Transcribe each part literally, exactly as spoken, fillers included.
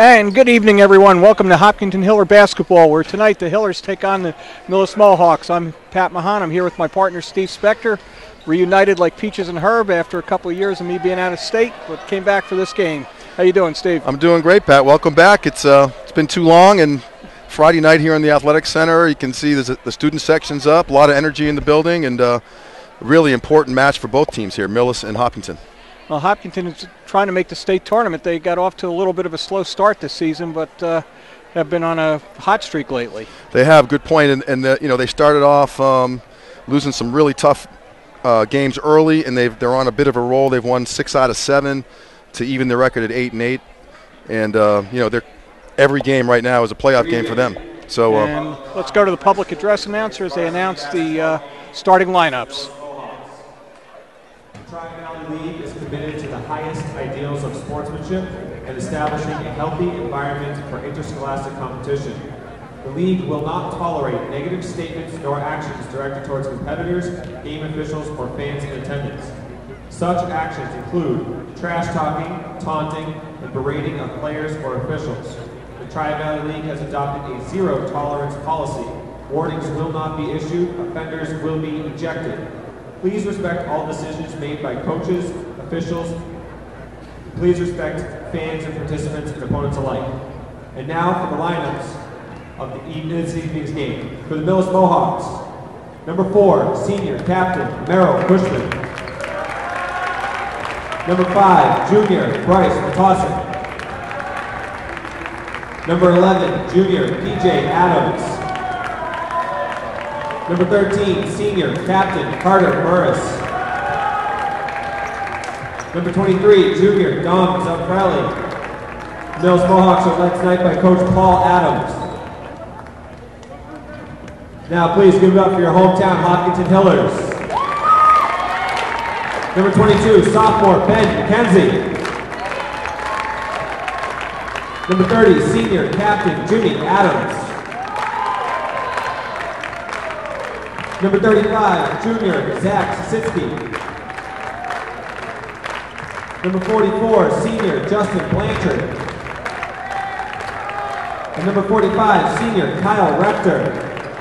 And good evening, everyone. Welcome to Hopkinton Hiller Basketball, where tonight the Hillers take on the Millis Mohawks. I'm Pat Mahan. I'm here with my partner, Steve Spector. Reunited like Peaches and Herb after a couple of years of me being out of state, but came back for this game. How you doing, Steve? I'm doing great, Pat. Welcome back. It's uh, it's been too long, and Friday night here in the Athletic Center, you can see there's a, the student section's up, a lot of energy in the building, and uh, a really important match for both teams here, Millis and Hopkinton. Well, Hopkinton is trying to make the state tournament. They got off to a little bit of a slow start this season, but uh, have been on a hot streak lately. They have, good point, and, and the, you know, they started off um, losing some really tough uh, games early, and they've, they're on a bit of a roll. They've won six out of seven to even their record at eight and eight, and uh, you know, they're every game right now is a playoff game for them. So, uh, and let's go to the public address announcer as they announce the uh, starting lineups. Tri-Valley League is committed to the highest ideals of sportsmanship and establishing a healthy environment for interscholastic competition. The league will not tolerate negative statements nor actions directed towards competitors, game officials, or fans in attendance. Such actions include trash talking, taunting, and berating of players or officials. The Tri-Valley League has adopted a zero tolerance policy. Warnings will not be issued, offenders will be ejected. Please respect all decisions made by coaches, officials. Please respect fans and participants and opponents alike. And now for the lineups of the evening, this evening's game. For the Millis Mohawks, number four, senior captain Merrill Cushman. Number five, junior Bryce Matosik. Number eleven, junior P J Adams. Number thirteen, senior captain Carter Burris. Number twenty-three, junior Dom Zamprelli. Millis Mohawks are led tonight by Coach Paul Adams. Now please give it up for your hometown Hopkinton Hillers. Number twenty-two, sophomore Ben McKenzie. Number thirty, senior captain Jimmy Adams. Number thirty-five, junior Zach Sitsky. Number forty-four, senior Justin Blanchard. And number forty-five, senior Kyle Rector.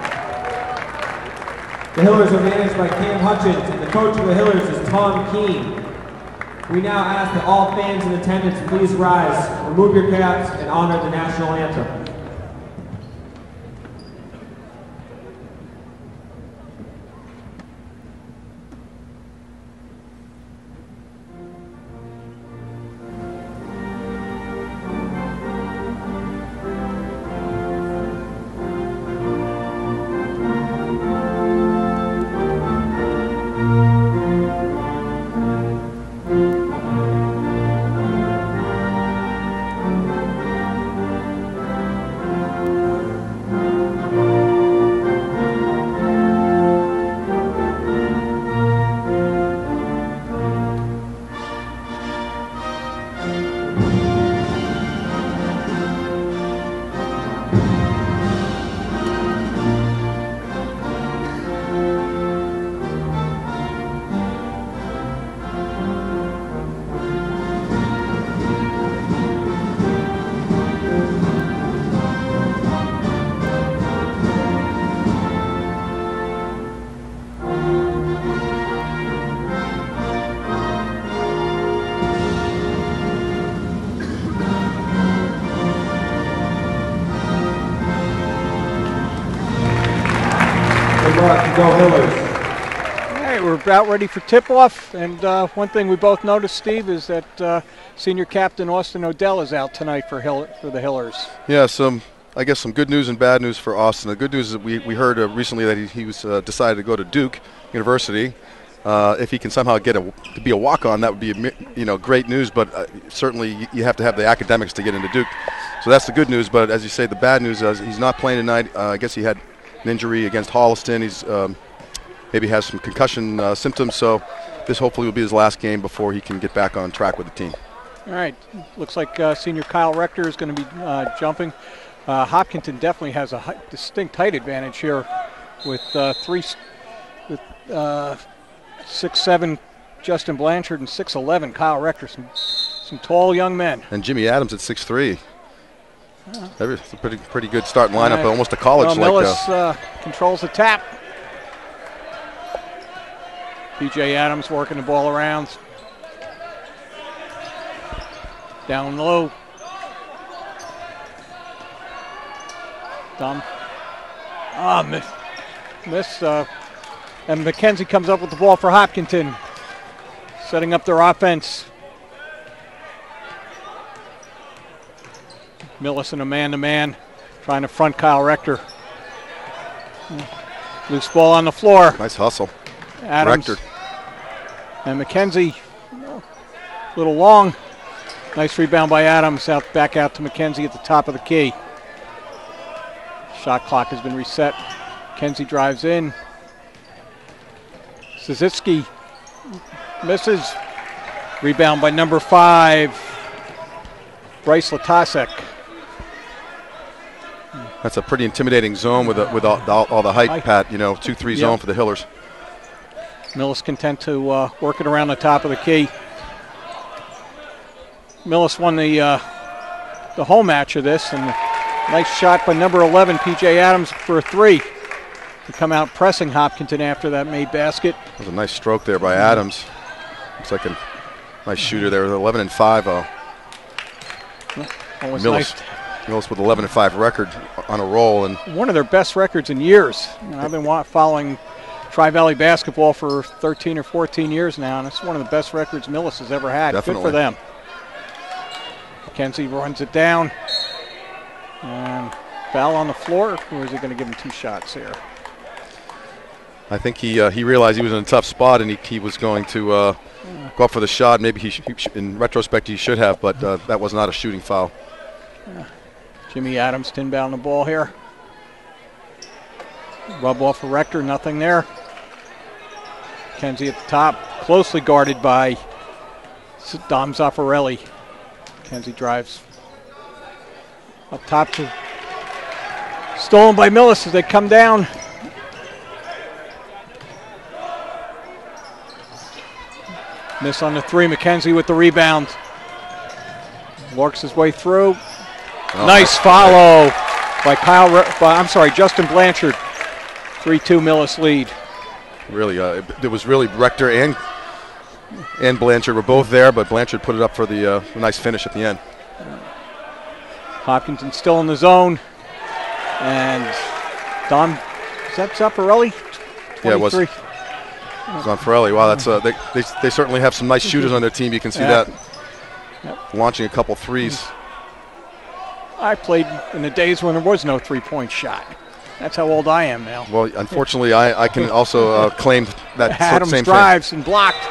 The Hillers are managed by Cam Hutchins, and the coach of the Hillers is Tom Keene. We now ask that all fans in attendance please rise, remove your caps, and honor the national anthem. Go Hillers. All right, we're about ready for tip-off, and uh, one thing we both noticed, Steve, is that uh, senior captain Austin Odell is out tonight for Hill for the Hillers. Yeah, some I guess some good news and bad news for Austin. The good news is that we, we heard uh, recently that he, he was uh, decided to go to Duke University. Uh, if he can somehow get a to be a walk-on, that would be a, you know great news. But uh, certainly you have to have the academics to get into Duke. So that's the good news. But as you say, the bad news is he's not playing tonight. Uh, I guess he had an injury against Holliston. He's um, maybe has some concussion uh, symptoms, so this hopefully will be his last game before he can get back on track with the team. All right, looks like uh, senior Kyle Rector is going to be uh, jumping. Uh, Hopkinton definitely has a high, distinct height advantage here with uh, three, with uh, six seven Justin Blanchard and six eleven Kyle Rector, some some tall young men. And Jimmy Adams at six three. It's a pretty pretty good starting lineup, right. almost a college Well, like. Millis uh, controls the tap. P J Adams working the ball around. Down low. Dumb. Ah, miss. Miss. Uh, and McKenzie comes up with the ball for Hopkinton, setting up their offense. Millis in a man-to-man, trying to front Kyle Rector. Loose ball on the floor. Nice hustle. Adams. Rector. And McKenzie, a little long. Nice rebound by Adams, out back out to McKenzie at the top of the key. Shot clock has been reset. McKenzie drives in. Szycki misses. Rebound by number five, Bryce Latasek. That's a pretty intimidating zone with a, with all, all, all the height, Pat. You know, two three Yep. zone for the Hillers. Millis content to uh, work it around the top of the key. Millis won the uh, the home match of this, and nice shot by number eleven, P J Adams, for a three. To come out pressing Hopkinton after that made basket. That was a nice stroke there by Adams. Looks like a nice shooter there with eleven and five. Oh. Always Millis, nice. Millis with eleven and five record on a roll, and One of their best records in years. You know, I've been wa- following Tri-Valley basketball for thirteen or fourteen years now, and it's one of the best records Millis has ever had. Definitely. Good for them. McKenzie runs it down. And foul on the floor, or is he going to give him two shots here? I think he uh, he realized he was in a tough spot, and he, he was going to uh, go up for the shot. Maybe he, sh- he sh- in retrospect, he should have, but uh, that was not a shooting foul. Yeah. Jimmy Adams inbound the ball here. Rub off a Rector, nothing there. Kenzie at the top, closely guarded by Dom Zaffarelli. Kenzie drives up top to stolen by Millis as they come down. Miss on the three. McKenzie with the rebound. Works his way through. Oh, nice follow by Kyle. Re- by, I'm sorry, Justin Blanchard. three two Millis lead. Really, uh, it was really Rector and and Blanchard were both there, but Blanchard put it up for the uh, nice finish at the end. Hopkinton still in the zone, and Don, is that Zaffarelli? Yeah, it was. Zonfarelli. Wow, that's uh, they, they they certainly have some nice shooters on their team. You can see Yeah. that. Yep. Launching a couple threes. I played in the days when there was no three-point shot. That's how old I am now. Well, unfortunately, I, I can also uh, claim that sort of Adams same drives and blocked.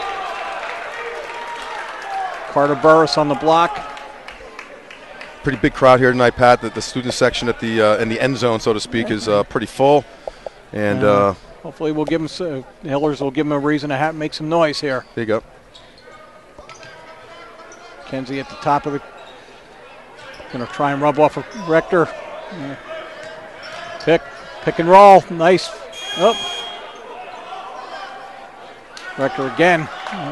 Carter Burris on the block. thing. Pretty big crowd here tonight, Pat. The, the student section at the uh, in the end zone, so to speak, is uh, pretty full, and Yeah. uh, Hopefully, we'll give them. So, the Hillers will give them a reason to have, make some noise here. there you go. Kenzie at the top of the. Going to try and rub off a Rector. Yeah. Pick, pick and roll. Nice. Oh. Rector again.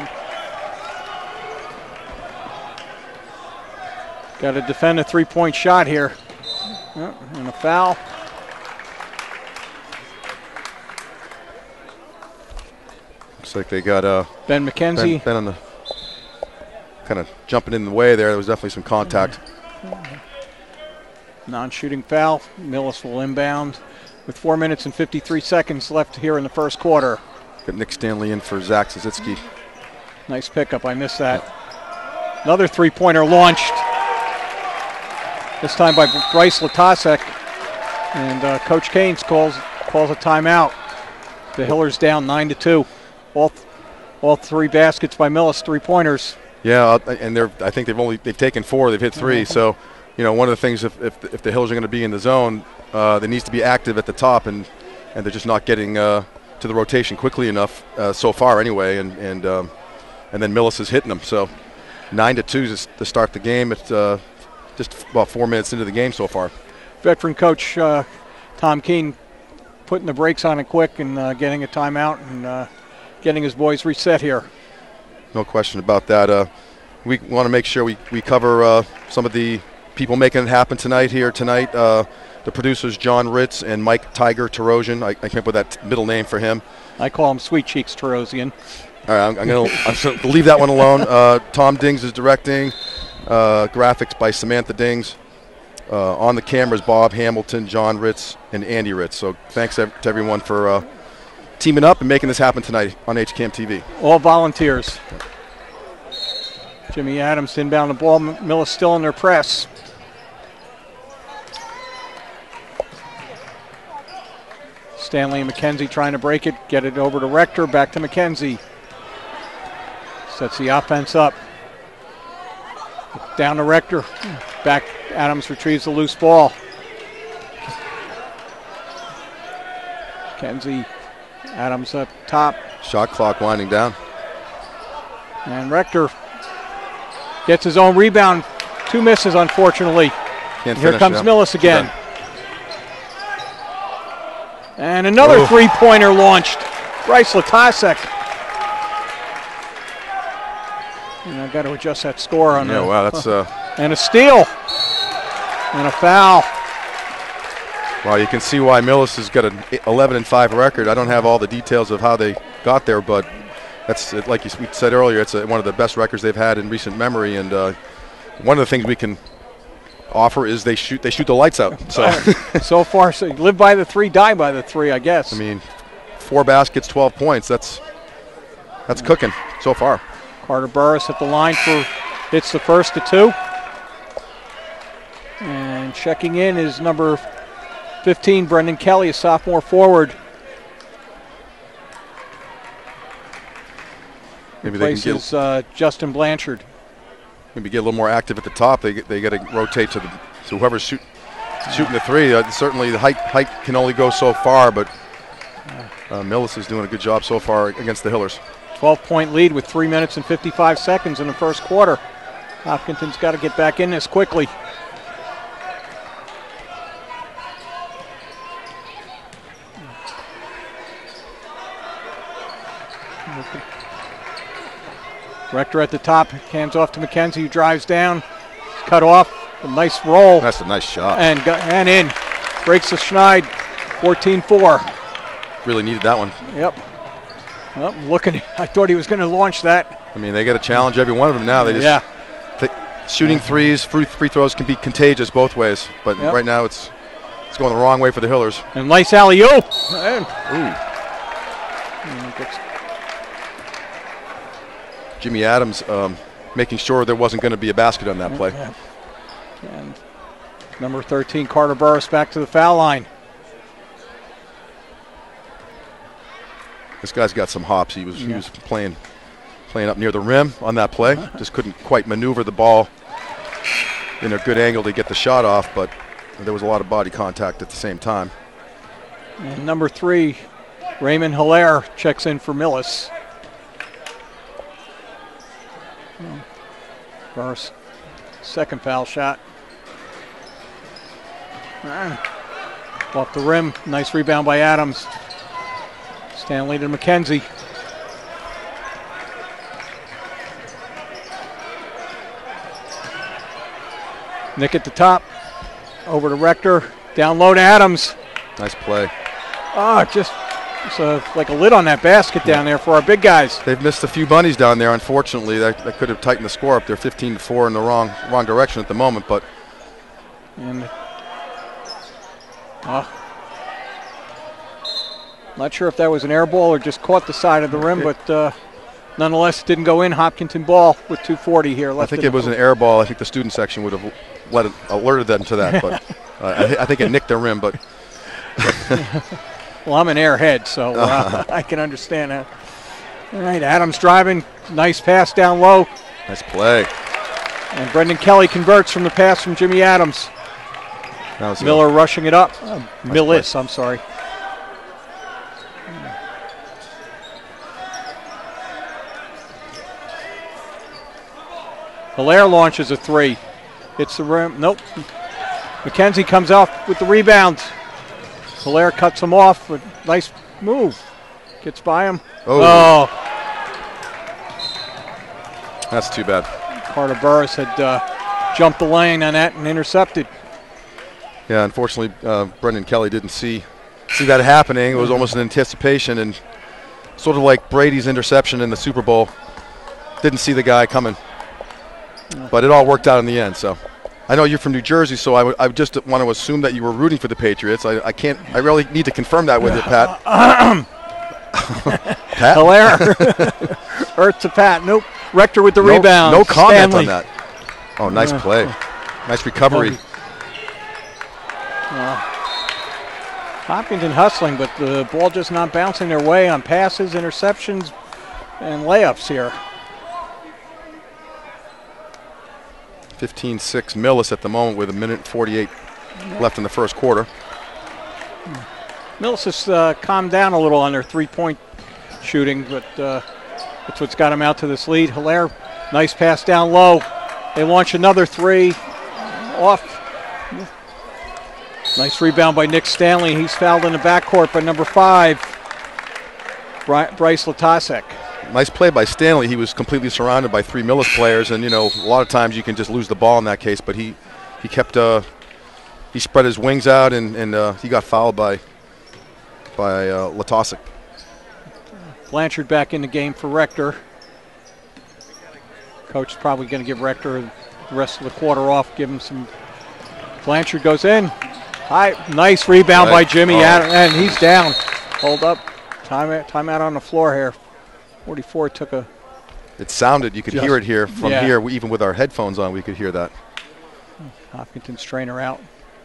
Got to defend a three-point shot here. Oh, and a foul. Looks like they got uh, Ben Ben, McKenzie. Ben on the kind of jumping in the way there. There was definitely some contact. Non-shooting foul. Millis will inbound with four minutes and fifty-three seconds left here in the first quarter. Got Nick Stanley in for Zach Szycki. Nice pickup. I missed that. Another three-pointer launched. This time by Bryce Latasek. And uh, Coach Keynes calls calls a timeout. The Hillers down nine to two. All th- all three baskets by Millis, three-pointers. Yeah, uh, and they're I think they've only they've taken four. They've hit three. So, you know, one of the things if if, if the Hillers are going to be in the zone, uh, they needs to be active at the top, and and they're just not getting uh, to the rotation quickly enough uh, so far anyway. And and um, and then Millis is hitting them. So, nine to two to, to start the game. It's uh, just about four minutes into the game so far. Veteran coach uh, Tom Keene putting the brakes on it quick and uh, getting a timeout and uh, getting his boys reset here. No question about that. Uh, we want to make sure we, we cover uh, some of the people making it happen tonight here tonight. Uh, the producers, John Ritz and Mike Tiger Tarosian. I, I came up with that middle name for him. I call him Sweet Cheeks Tarosian. All right, I'm, I'm going to leave that one alone. Uh, Tom Dings is directing. Uh, graphics by Samantha Dings. Uh, on the cameras, Bob Hamilton, John Ritz, and Andy Ritz. So thanks to everyone for uh, teaming up and making this happen tonight on H CAM T V. All volunteers. Jimmy Adams inbound the ball. Millis still in their press. Stanley and McKenzie trying to break it, get it over to Rector, back to McKenzie. Sets the offense up. Down to Rector, back, Adams retrieves the loose ball. McKenzie, Adams up top. Shot clock winding down. And Rector gets his own rebound. Two misses, unfortunately. Can't Here comes it Millis again. Done. And another Oh. three-pointer launched. Bryce Latasek. And I've got to adjust that score on Yeah, that. wow, that's uh, And a steal. And a foul. wow. You can see why Millis has got an eleven and five record. I don't have all the details of how they got there, but that's like you we said earlier. It's a, one of the best records they've had in recent memory, and uh, one of the things we can offer is they shoot they shoot the lights out. So, So far, so live by the three, die by the three, I guess. I mean, four baskets, twelve points. That's that's cooking so far. Carter Burris at the line for hits the first to two. And checking in is number fifteen, Brendan Kelly, a sophomore forward. Maybe they can Replaces get uh, Justin Blanchard. maybe get a little more active at the top. They get, they got to rotate to the to whoever's shoot, shooting the three. Uh, certainly, the height height can only go so far, but uh, Millis is doing a good job so far against the Hillers. twelve-point lead with three minutes and fifty-five seconds in the first quarter. Hopkinton's got to get back in this quickly. Rector at the top, hands off to McKenzie, who drives down, cut off, a nice roll, That's a nice shot. and go, and in. Breaks the schneid, fourteen four. Really needed that one. Yep. Well, looking, I thought he was going to launch that. I mean, they got to challenge every one of them now. They just Yeah. th- shooting threes, free, free throws can be contagious both ways, but Yep. right now it's it's going the wrong way for the Hillers. And nice alley-oop. And Ooh. and gets- Jimmy Adams um, making sure there wasn't going to be a basket on that play. Yeah. And number thirteen, Carter Burris, back to the foul line. This guy's got some hops. He was he Yeah. was playing playing up near the rim on that play. Just couldn't quite maneuver the ball in a good angle to get the shot off, but there was a lot of body contact at the same time. And number three, Raymond Hilaire, checks in for Millis. Burris, second foul shot. Ah. Off the rim, nice rebound by Adams. Stanley to McKenzie. Nick at the top, over to Rector, down low to Adams. Nice play. Ah, just it's a, like a lid on that basket down there for our big guys. They've missed a few bunnies down there, unfortunately. That, that could have tightened the score up. They're fifteen to four in the wrong wrong direction at the moment, but And uh, not sure if that was an air ball or just caught the side of the rim, but uh, nonetheless, it didn't go in. Hopkinton ball with two forty here left. I think in it was an air ball. I think the student section would have let it, alerted them to that, but uh, I, I think it nicked their rim. But Well, I'm an airhead, so uh, I can understand that. All right, Adams driving. Nice pass down low. nice play. And Brendan Kelly converts from the pass from Jimmy Adams. That was a- Miller rushing it up. Uh, Millis, I'm sorry. Hilaire launches a three. Hits the rim. Nope. McKenzie comes off with the rebound. Hilaire cuts him off. With nice move. Gets by him. Oh. Oh. That's too bad. Carter Burris had uh, jumped the lane on that and intercepted. Yeah, unfortunately, uh, Brendan Kelly didn't see see that happening. It was almost an anticipation, and sort of like Brady's interception in the Super Bowl. Didn't see the guy coming, but it all worked out in the end. So, I know you're from New Jersey, so I, w I just want to assume that you were rooting for the Patriots. I, I can't. I really need to confirm that with you, Pat. Pat? Hilaire. Earth to Pat. Nope. Rector with the no, rebound. No comment Stanley. on that. Oh, nice Uh, play. Nice recovery. Uh, Hopkinton hustling, but the ball just not bouncing their way on passes, interceptions, and layups here. fifteen six Millis at the moment with a minute forty-eight left in the first quarter. Millis has uh, calmed down a little on their three-point shooting, but uh, that's what's got him out to this lead. Hilaire, nice pass down low. They launch another three. Off. Nice rebound by Nick Stanley. He's fouled in the backcourt by number five, Bry Bryce Latasek. Nice play by Stanley. He was completely surrounded by three Millis players, and you know a lot of times you can just lose the ball in that case. But he he kept uh, he spread his wings out, and and uh, he got fouled by by uh, Latasek. Blanchard back in the game for Rector. Coach is probably going to give Rector the rest of the quarter off. Give him some. Blanchard goes in. High, nice rebound right. by Jimmy, oh. Adam, and he's down. Hold up. Time time out on the floor here. forty-four took a. It sounded. You could Just, hear it here from yeah. here. We, even with our headphones on, we could hear that. Hopkinton's trainer out.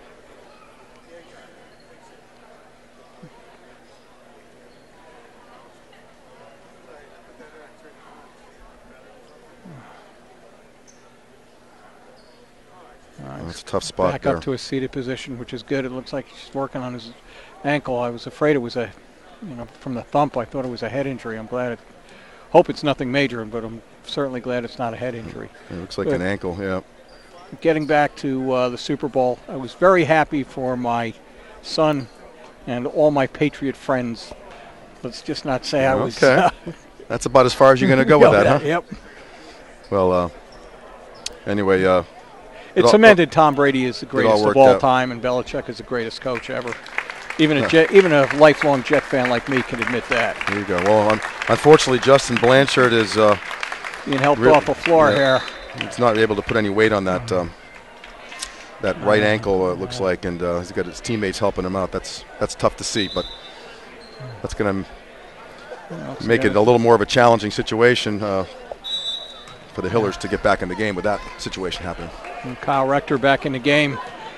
Oh, it's a tough spot Back there. up to a seated position, which is good. It looks like he's working on his ankle. I was afraid it was a, you know, from the thump. I thought it was a head injury. I'm glad. It, hope it's nothing major, but I'm certainly glad it's not a head injury. It looks like Good. an ankle. Yeah. Getting back to uh, the Super Bowl, I was very happy for my son and all my Patriot friends. Let's just not say I was. Okay. Uh, That's about as far as you're going to go with that, huh? Yep. Well, uh, anyway. Uh, It all- cemented Tom Brady as the greatest of worked all out. time, and Belichick is the greatest coach ever. Even a Jet, even a lifelong Jet fan like me can admit that. There you go. Well, un unfortunately, Justin Blanchard is uh, Being helped Really? off the floor Yeah. here. he's not able to put any weight on that um, that right ankle. Uh, it looks like, and uh, he's got his teammates helping him out. That's that's tough to see, but that's going Well, to make it a little more of a challenging situation uh, for the Hillers to get back in the game with that situation happening. And Kyle Rector back in the game.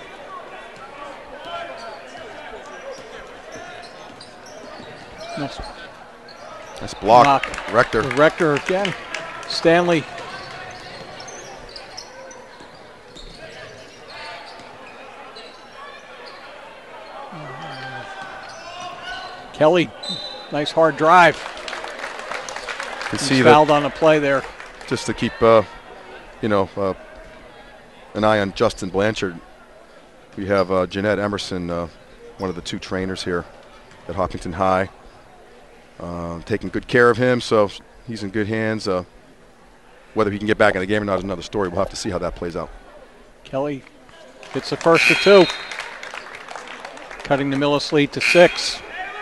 Nice Nice block, block. Rector. Rector again. Stanley. Kelly, nice hard drive. You can He's see fouled that on the play there. just to keep, uh, you know, uh, an eye on Justin Blanchard. We have uh, Jeanette Emerson, uh, one of the two trainers here at Hopkinton High, uh, taking good care of him, so he's in good hands. Uh, whether he can get back in the game or not is another story. We'll have to see how that plays out. Kelly hits the first of two, cutting the Millis lead to six.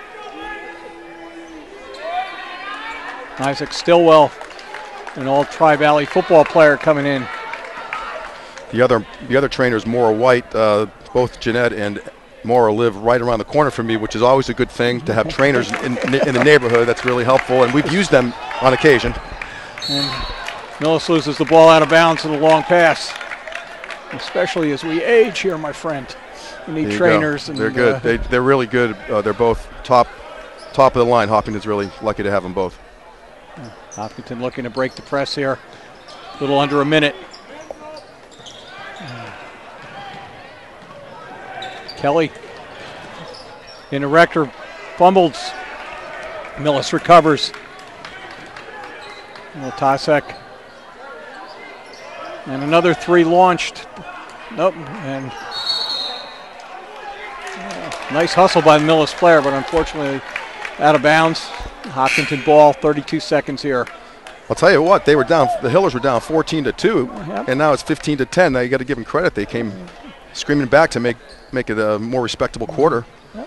Isaac Stillwell, an old Tri-Valley football player coming in. The other, the other trainers, Maura White, uh, both Jeanette and Maura live right around the corner from me, which is always a good thing to have trainers in, in the neighborhood. That's really helpful, and we've used them on occasion. And Millis loses the ball out of bounds with a long pass. Especially as we age here, my friend. We need There you trainers. go. And, They're good. Uh, they, they're really good. Uh, they're both top, top of the line. Hopkinton's really lucky to have them both. Hopkinton looking to break the press here. A little under a minute. Kelly in a Rector, fumbles. Millis recovers. Latasek. And another three launched. Nope. And uh, nice hustle by the Millis player, but unfortunately out of bounds. Hopkinton ball, thirty-two seconds here. I'll tell you what, they were down. The Hillers were down fourteen to two, Yep. and now it's fifteen to ten. Now you got to give them credit. They came screaming back to make make it a more respectable quarter. Yep.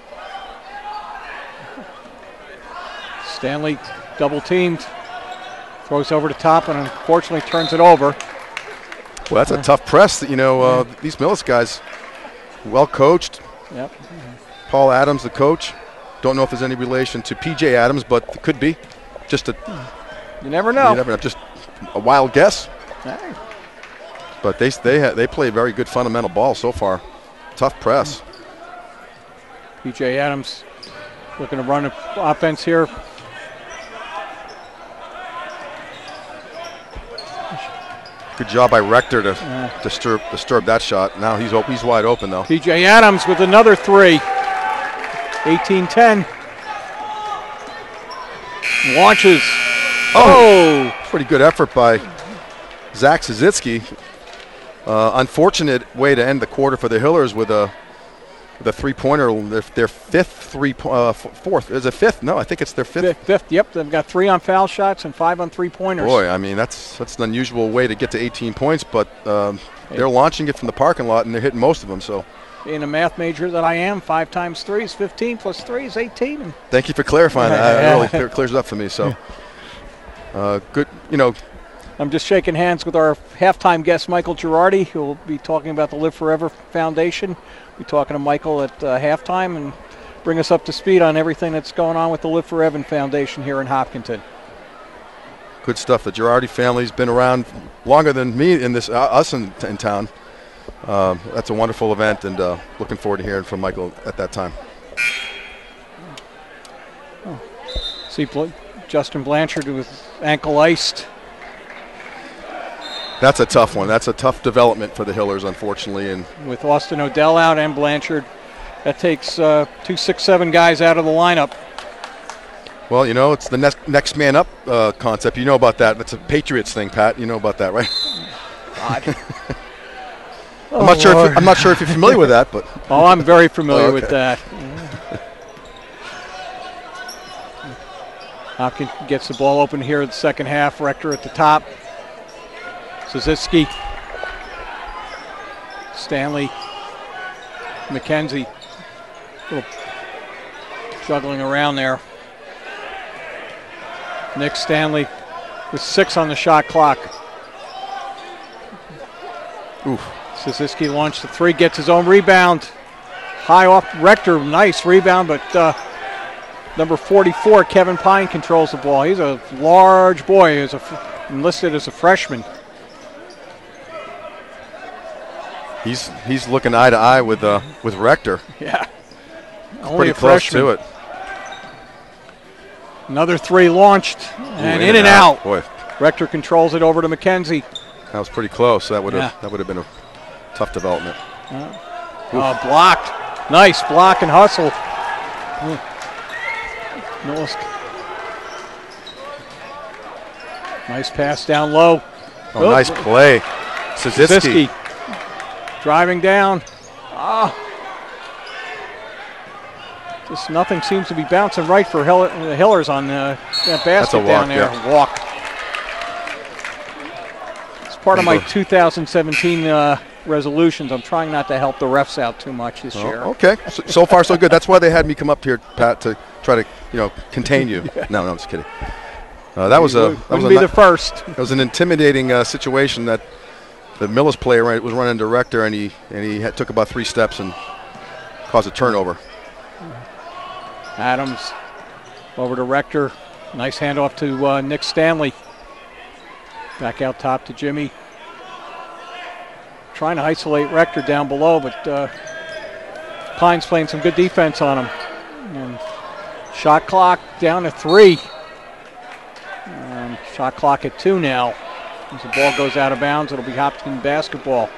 Stanley double teamed, throws over the top, and unfortunately turns it over. Well, that's a tough press. That, you know, uh, these Millis guys, well coached. Yep. Paul Adams, the coach. Don't know if there's any relation to P J Adams, but it could be. Just a. You never know. You never know. Just a wild guess. Hey. But they they ha they play very good fundamental ball so far. Tough press. P J Adams looking to run an offense here. Good job by Rector to Yeah. disturb disturb that shot. Now he's op he's wide open though. P J Adams with another three. eighteen ten. Launches. Oh! Pretty good effort by Zach Sazitsky. Uh, unfortunate way to end the quarter for the Hillers with a the three-pointer. Their, their fifth three, uh, fourth is it fifth? No, I think it's their fifth. Fifth, fifth, yep. They've got three on foul shots and five on three-pointers. Boy, I mean that's that's an unusual way to get to eighteen points, but um, they're launching it from the parking lot and they're hitting most of them. So, being a math major that I am, five times three is fifteen, plus three is eighteen. And thank you for clarifying that. It really clear, clears it up for me. So, uh, good, you know. I'm just shaking hands with our halftime guest, Michael Girardi, who will be talking about the Live Forever Foundation. We'll be talking to Michael at uh, halftime and bring us up to speed on everything that's going on with the Live Forever Foundation here in Hopkinton. Good stuff. The Girardi family's been around longer than me in this, uh, us in, in town. Um, that's a wonderful event, and uh, looking forward to hearing from Michael at that time. Oh. See Bl Justin Blanchard with ankle iced. That's a tough one. That's a tough development for the Hillers, unfortunately. And with Austin Odell out and Blanchard, that takes uh, two, six, seven guys out of the lineup. Well, you know, it's the next next man up uh, concept. You know about that. That's a Patriots thing, Pat. You know about that, right? God. I'm not oh, sure. Lord. If, I'm not sure if you're familiar with that, but oh, I'm very familiar oh, okay. with that. Hopkins gets the ball open here in the second half. Rector at the top. Sazitsky, Stanley, McKenzie, little juggling around there. Nick Stanley with six on the shot clock. Oof. Sazitsky launched the three, gets his own rebound. High off Rector, nice rebound, but uh, number forty-four, Kevin Pine, controls the ball. He's a large boy, he's a f enlisted as a freshman. He's he's looking eye to eye with uh with Rector. Yeah, only pretty a close freshman. to it. Another three launched and Ooh, in, in and out. out. Boy, Rector controls it over to McKenzie. That was pretty close. That would have Yeah. that would have been a tough development. Uh, uh, blocked, nice block and hustle. Millis. Nice pass down low. Oh, oh. nice play, Sazitsky. Sazitsky. Driving down. Ah. Just nothing seems to be bouncing right for Hill the Hillers on uh, that basket walk, down there. yeah. Walk. It's part of my two thousand seventeen uh, resolutions. I'm trying not to help the refs out too much this Oh, year. okay, so, so far so good. That's why they had me come up here, Pat, to try to you know contain you. yeah. No, no, I'm just kidding. Uh, that was a that was Wouldn't a be the first. It was an intimidating uh, situation that the Millis player right, was running to Rector, and he and he had, took about three steps and caused a turnover. Adams over to Rector. Nice handoff to uh, Nick Stanley. Back out top to Jimmy. Trying to isolate Rector down below, but uh, Pine's playing some good defense on him. And shot clock down to three. Um, shot clock at two now. As the ball goes out of bounds, it'll be Hopkins basketball.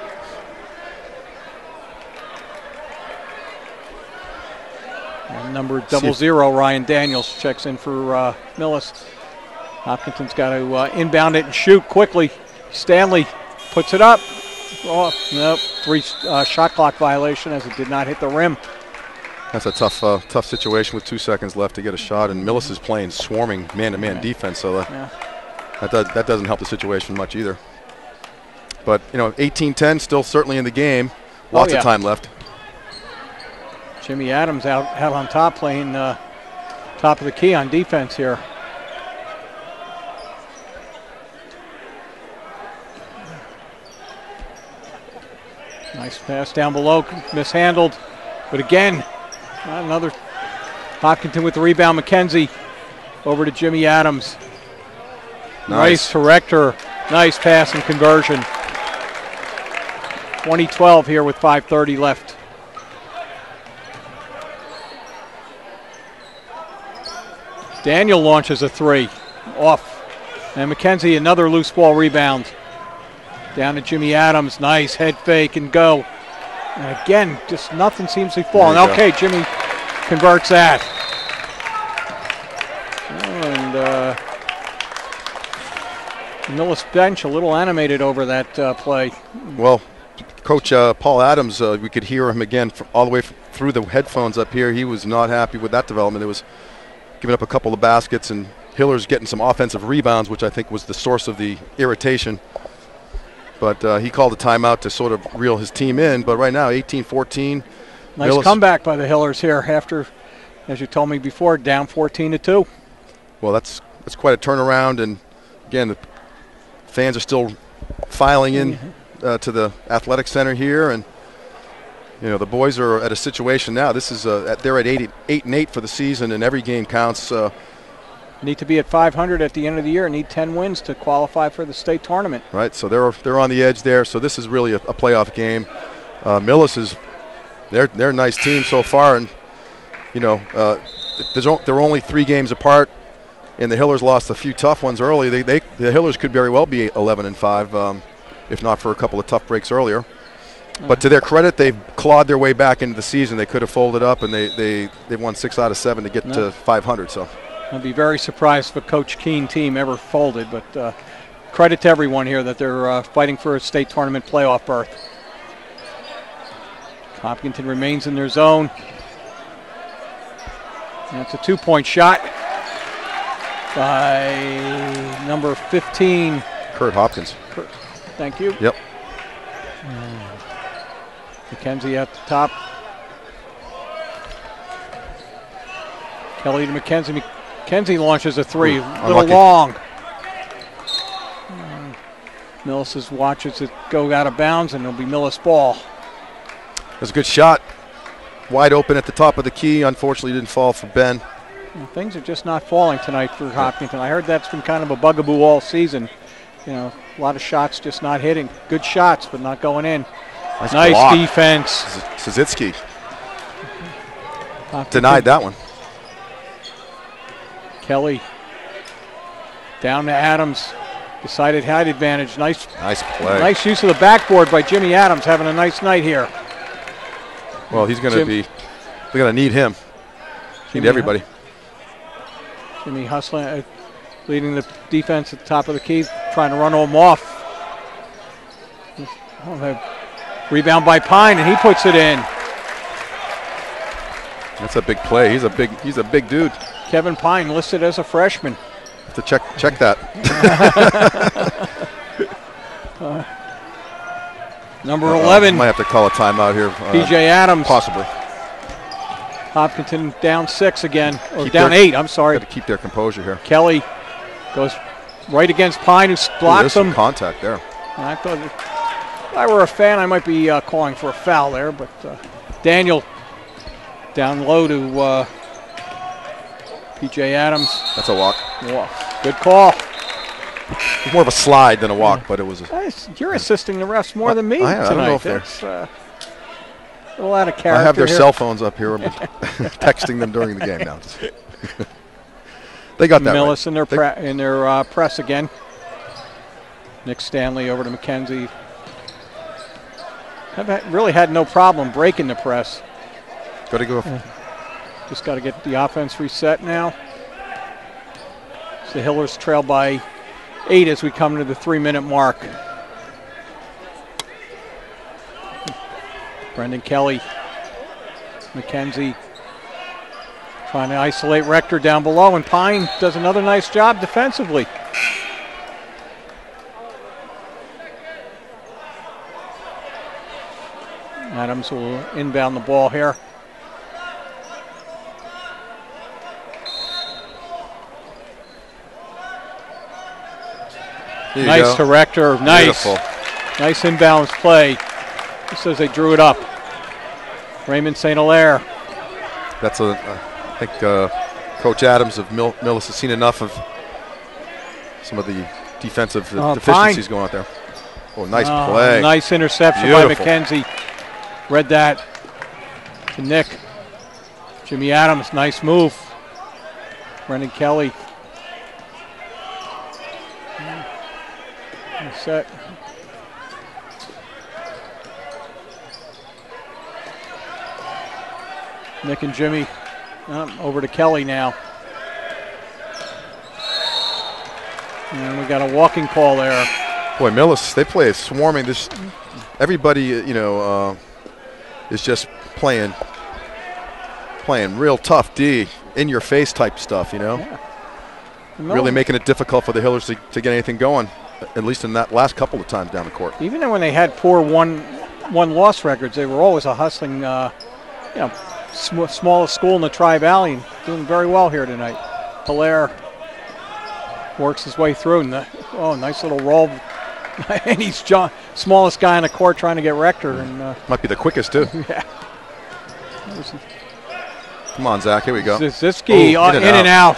And number double zero, Ryan Daniels, checks in for uh, Millis. Hopkinson's got to uh, inbound it and shoot quickly. Stanley puts it up. Oh, nope, three uh, shot clock violation as it did not hit the rim. That's a tough, uh, tough situation with two seconds left to get a shot, and Millis is playing swarming man-to-man yeah. defense. So, uh, yeah. That, does, that doesn't help the situation much either. But, you know, eighteen ten, still certainly in the game. Lots oh, yeah. of time left. Jimmy Adams out, out on top playing uh, top of the key on defense here. Nice pass down below, mishandled. But again, not another. Hopkinton with the rebound. McKenzie over to Jimmy Adams. Nice, nice to Rector. Nice pass and conversion. twenty twelve here with five thirty left. Daniel launches a three. Off. And McKenzie another loose ball rebound. Down to Jimmy Adams. Nice head fake and go. And again, just nothing seems to be falling. Okay, Jimmy converts that. And uh, Millis bench a little animated over that uh, play. Well, Coach uh, Paul Adams, uh, we could hear him again from all the way through the headphones up here. He was not happy with that development. It was giving up a couple of baskets, and Hiller's getting some offensive rebounds, which I think was the source of the irritation. But uh, he called a timeout to sort of reel his team in. But right now, eighteen fourteen. Nice Millis. Comeback by the Hillers here after, as you told me before, down fourteen to two. Well, that's that's quite a turnaround. And again, the fans are still filing in uh, to the athletic center here. And, you know, the boys are at a situation now. This is uh, at, they're at eight, eight and eight for the season, and every game counts. Uh, Need to be at five hundred at the end of the year. Need ten wins to qualify for the state tournament. Right, so they're they're on the edge there. So this is really a, a playoff game. Uh, Millis is they're they're a nice team so far, and you know uh, there's o- they're only three games apart, and the Hillers lost a few tough ones early. They they the Hillers could very well be eleven and five, um, if not for a couple of tough breaks earlier. Uh-huh. But to their credit, they've clawed their way back into the season. They could have folded up, and they they they won six out of seven to get no. to five hundred. So. I'd be very surprised if a Coach Keene team ever folded, but uh, credit to everyone here that they're uh, fighting for a state tournament playoff berth. Hopkinton remains in their zone. And it's a two-point shot by number fifteen. Kurt Hopkins. Kurt, thank you. Yep. Mm. McKenzie at the top. Kelly to McKenzie. McKenzie launches a three, a little unlucky. long. Uh, Millis watches it go out of bounds, and it'll be Millis ball. It was a good shot. Wide open at the top of the key. Unfortunately, didn't fall for Ben. And things are just not falling tonight for Hopkinton. I heard that's been kind of a bugaboo all season. You know, a lot of shots just not hitting. Good shots, but not going in. Nice, nice defense. Sazitsky denied that one. Kelly down to Adams. Decided height advantage. Nice, nice play. Nice use of the backboard by Jimmy Adams. Having a nice night here. Well, he's going to be. They're going to need him. Jimmy, need everybody. Jimmy hustling, uh, leading the defense at the top of the key, trying to run him off. Oh, rebound by Pine, and he puts it in. That's a big play. He's a big. He's a big dude. Kevin Pine listed as a freshman. Have to check check that. uh, number uh, eleven. Might have to call a timeout here. Uh, P J Adams. Possibly. Hopkinton down six again, or keep down their, eight. I'm sorry. Got to keep their composure here. Kelly goes right against Pine, who blocks Ooh, him. Some contact there. And I thought, if I were a fan, I might be uh, calling for a foul there, but uh, Daniel down low to uh, P J Adams. That's a walk. Walk. Good call. It's more of a slide than a walk, but it was. A, You're assisting the refs more than me I, tonight. I don't know if That's uh, a little out of character. I have their here. cell phones up here, texting them during the game now. They got that Millis right. in their pre- in their uh, press again. Nick Stanley over to McKenzie. Have really had no problem breaking the press. Got to go. Yeah. Just got to get the offense reset now. So the Hillers trail by eight as we come to the three-minute mark. Brendan Kelly, McKenzie trying to isolate Rector down below, and Pine does another nice job defensively. Adams will inbound the ball here. Nice go. to Rector. Nice. Beautiful. Nice inbounds play. He says they drew it up. Raymond Saint Hilaire. That's a, uh, I think uh, Coach Adams of Mill, Millis has seen enough of some of the defensive Oh, deficiencies fine. going out there. Oh, nice Oh, play. Nice interception Beautiful. by McKenzie. Read that to Nick. Jimmy Adams, nice move. Brendan Kelly. Set. Nick and Jimmy. Oh, over to Kelly now. And we got a walking call there. Boy, Millis, they play swarming. This, everybody, you know, uh, is just playing, playing real tough D, in your face type stuff. You know, Yeah. really making it difficult for the Hillers to, to get anything going. At least in that last couple of times down the court. Even when they had poor one, one loss records, they were always a hustling, uh, you know, sm smallest school in the Tri-Valley, and doing very well here tonight. Hilaire works his way through. And the, oh, nice little roll. And he's John, smallest guy on the court trying to get Rector. And uh, might be the quickest too. Yeah. Come on, Zach. Here we go. Ziziski Ooh, uh, in and in and out.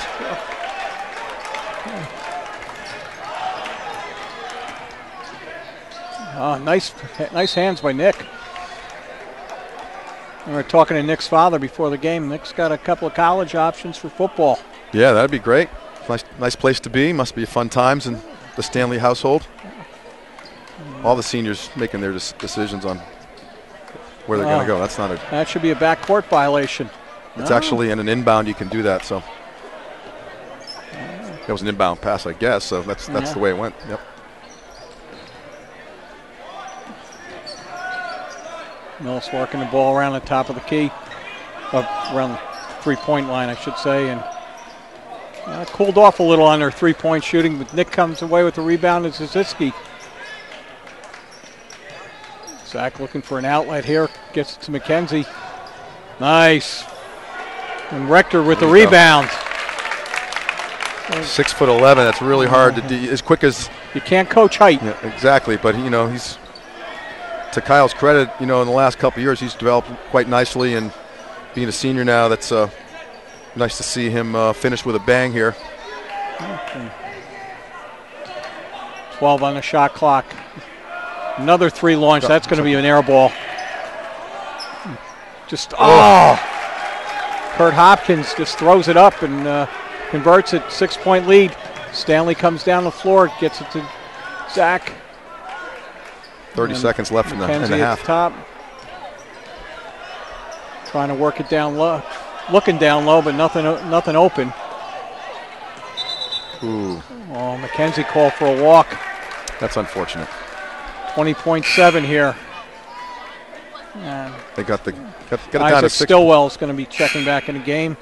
Oh, nice, nice hands by Nick. We were talking to Nick's father before the game. Nick's got a couple of college options for football. Yeah, that'd be great. Nice, nice place to be. Must be fun times in the Stanley household. All the seniors making their decisions on where they're Oh. going to go. That's not a. That should be a backcourt violation. It's No. actually in an inbound. You can do that. So that was an inbound pass, I guess. So that's that's Yeah. the way it went. Yep. Millis working the ball around the top of the key, uh, around the three-point line, I should say, and uh, cooled off a little on their three-point shooting, but Nick comes away with the rebound to Ziziski. Zach looking for an outlet here, gets it to McKenzie. Nice. And Rector with the There you go. rebound. Six foot eleven. That's really hard to do. As quick as. You can't coach height. Yeah, exactly. But you know, he's, to Kyle's credit, you know, in the last couple of years, he's developed quite nicely, and being a senior now, that's uh, nice to see him uh, finish with a bang here. twelve on the shot clock. Another three launch. That's going to be an air ball. Just, oh! Kurt Hopkins just throws it up and uh, converts it. Six-point lead. Stanley comes down the floor, gets it to Zach. thirty And seconds left in the, in McKenzie the at half. the top. Trying to work it down low. Looking down low, but nothing, nothing open. Ooh, Oh, McKenzie called for a walk. that's unfortunate. twenty point seven here. And They got the got, got it down to Isaac six. Stillwell's going to be checking back in the game.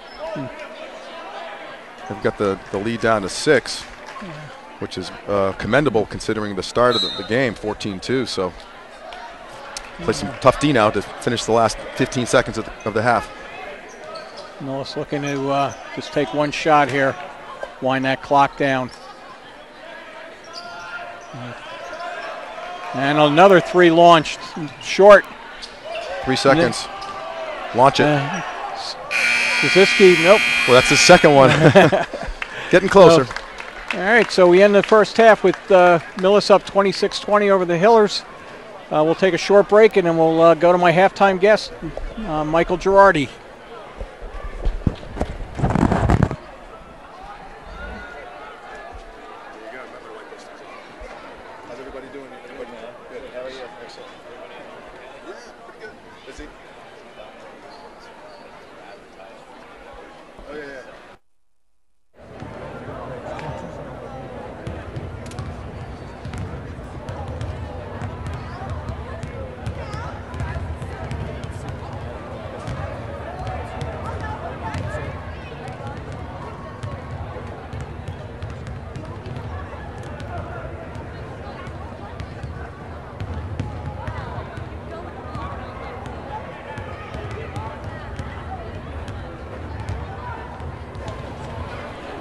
They've got the, the lead down to six, which is uh, commendable considering the start of the, the game, fourteen two. So play some tough D now to finish the last fifteen seconds of the, of the half. Millis looking to uh, just take one shot here, wind that clock down. And another three launched, short. Three seconds. Launch it. Uh, Ziziski, nope. Well, that's his second one. Getting closer. All right, so we end the first half with uh, Millis up twenty-six twenty over the Hillers. Uh, we'll take a short break and then we'll uh, go to my halftime guest, uh, Michael Girardi. How's everybody doing? Everybody good? How are you? Excellent. Yeah, pretty good. Busy? Oh, yeah, yeah.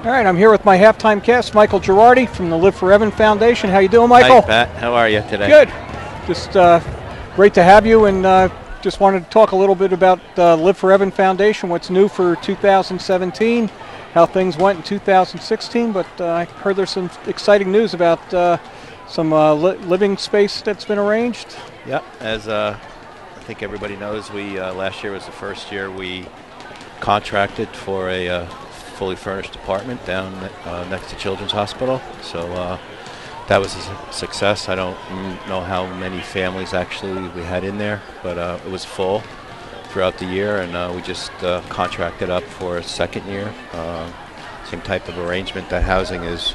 All right, I'm here with my halftime cast, Michael Girardi from the Live for Evan Foundation. How you doing, Michael? Hi, Pat. How are you today? Good. Just uh, great to have you, and uh, just wanted to talk a little bit about uh, Live for Evan Foundation, what's new for two thousand seventeen, how things went in two thousand sixteen, but uh, I heard there's some exciting news about uh, some uh, li living space that's been arranged. Yep. As uh, I think everybody knows, we uh, last year was the first year we contracted for a uh, fully furnished apartment down uh, next to Children's Hospital. So uh, that was a success. I don't know how many families actually we had in there, but uh, it was full throughout the year, and uh, we just uh, contracted up for a second year. Uh, same type of arrangement. That housing is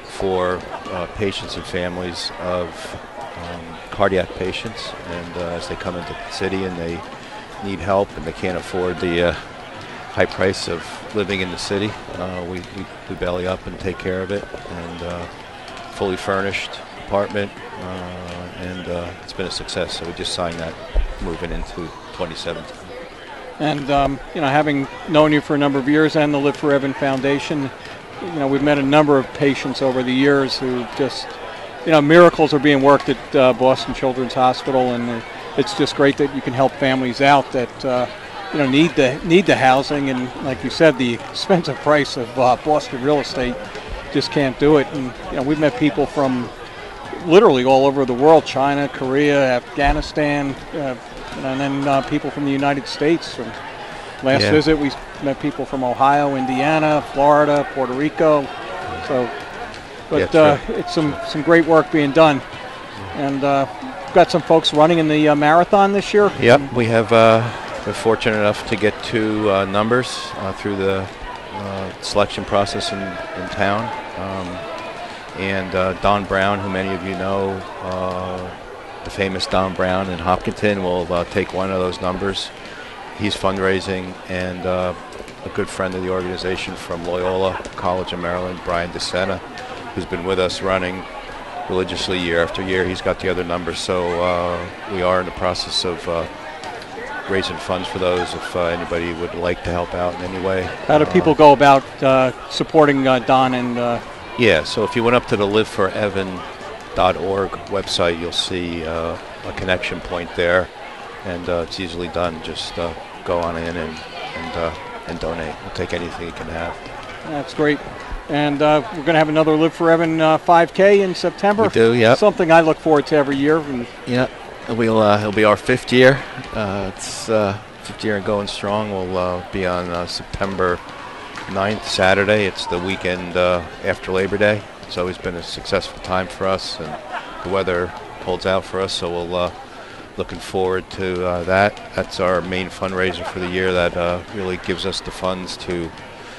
for uh, patients and families of um, cardiac patients, and uh, as they come into the city and they need help and they can't afford the uh, high price of living in the city, uh, we, we, we belly up and take care of it. And uh, fully furnished apartment, uh, and uh, it's been a success. So we just signed that moving into twenty seventeen. And um, you know, having known you for a number of years and the Live for Evan Foundation, you know, we've met a number of patients over the years who just, you know, miracles are being worked at uh, Boston Children's Hospital, and it's just great that you can help families out that uh, you know need the need the housing, and like you said, the expensive price of uh, Boston real estate just can't do it. And you know, we've met people from literally all over the world: China, Korea, Afghanistan, uh, and then uh, people from the United States. From last yeah. visit, we met people from Ohio, Indiana, Florida, Puerto Rico. So, but yeah, uh, it's some some great work being done, and uh, we've got some folks running in the uh, marathon this year. Yep, we have. Uh, We're fortunate enough to get two uh, numbers uh, through the uh, selection process in, in town. Um, and uh, Don Brown, who many of you know, uh, the famous Don Brown in Hopkinton, will uh, take one of those numbers. He's fundraising, and uh, a good friend of the organization from Loyola College of Maryland, Brian DeSena, who's been with us running religiously year after year. He's got the other numbers. So uh, we are in the process of uh, raising funds for those if uh, anybody would like to help out in any way. How do people go about uh, supporting uh, Don? And uh, yeah, so if you went up to the live for evan dot org website, you'll see uh, a connection point there, and uh, it's easily done. Just uh, go on in and and, uh, and donate. We'll take anything you can have. That's great. And uh, we're going to have another Live for Evan uh, five K in September. We do, yeah. Something I look forward to every year. And yeah. We'll uh, it'll be our fifth year. Uh, it's uh, fifth year and going strong. We'll uh, be on uh, September ninth, Saturday. It's the weekend uh, after Labor Day. It's always been a successful time for us, and the weather holds out for us. So we'll uh, looking forward to uh, that. That's our main fundraiser for the year. That uh, really gives us the funds to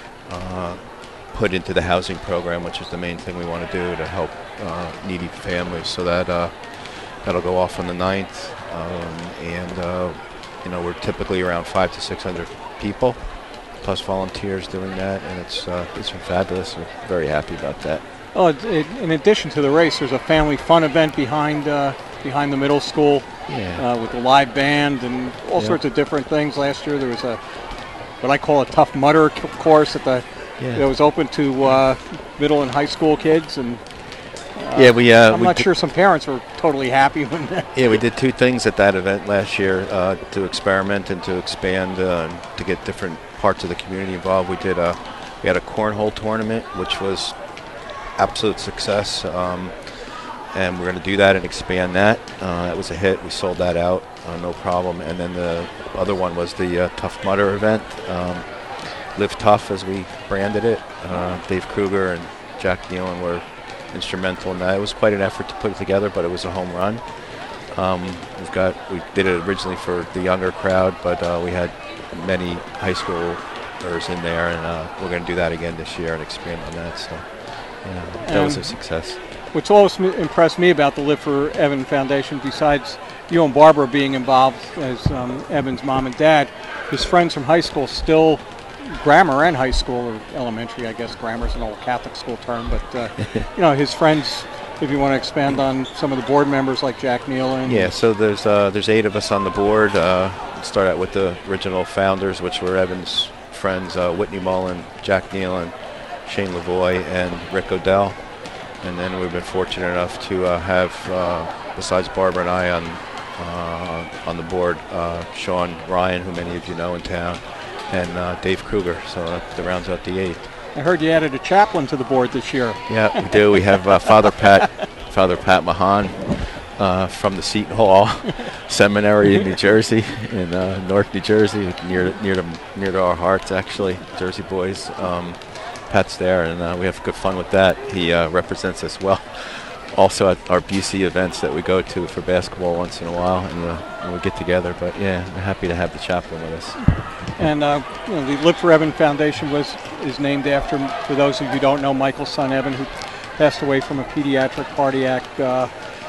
uh, put into the housing program, which is the main thing we want to do to help uh, needy families. So that. Uh, That'll go off on the ninth, um, and uh, you know, we're typically around five to six hundred people, plus volunteers doing that, and it's uh, it's been fabulous. We're very happy about that. Oh, it, it, in addition to the race, there's a family fun event behind uh, behind the middle school, yeah. uh, with a live band and all yeah. sorts of different things. Last year there was a what I call a Tough Mudder course at the yeah. that was open to uh, middle and high school kids, and Uh, yeah, we. Uh, I'm we not sure some parents were totally happy when. Yeah, we did two things at that event last year uh, to experiment and to expand, uh, and to get different parts of the community involved. We did a, we had a cornhole tournament, which was absolute success, um, and we're going to do that and expand that. Uh, that was a hit. We sold that out, uh, no problem. And then the other one was the uh, Tough Mudder event, um, Live Tough, as we branded it. Uh, Dave Kruger and Jack Nealon were instrumental in that. It was quite an effort to put it together, but it was a home run. Um, we've got we did it originally for the younger crowd, but uh, we had many high schoolers in there, and uh, we're going to do that again this year and expand on that. So, yeah, that um, was a success. What's always impressed me about the Live for Evan Foundation, besides you and Barbara being involved as um, Evan's mom and dad, his friends from high school still. Grammar and high school, or elementary, I guess. Grammar is an old Catholic school term, but uh, you know, his friends. If you want to expand on some of the board members like Jack Nealon. Yeah, so there's uh, there's eight of us on the board. Uh, start out with the original founders, which were Evan's friends: uh, Whitney Mullen, Jack Nealon, Shane Lavoie and Rick Odell. And then we've been fortunate enough to uh, have, uh, besides Barbara and I on uh, on the board, uh, Sean Ryan, who many of you know in town, and uh, Dave Kruger. So that rounds out the eight. I heard you added a chaplain to the board this year. Yeah, we do. We have uh, Father Pat, Father Pat Mahan uh, from the Seton Hall Seminary in New Jersey, in uh, North New Jersey, near near to near to our hearts, actually, Jersey boys. Um, Pat's there, and uh, we have good fun with that. He uh, represents us well. Also at our B C events that we go to for basketball once in a while, and uh, we get together. But yeah, we're happy to have the chaplain with us. And uh, you know, the Live for Evan Foundation was is named after, for those of you who don't know, Michael's son Evan, who passed away from a pediatric cardiac uh,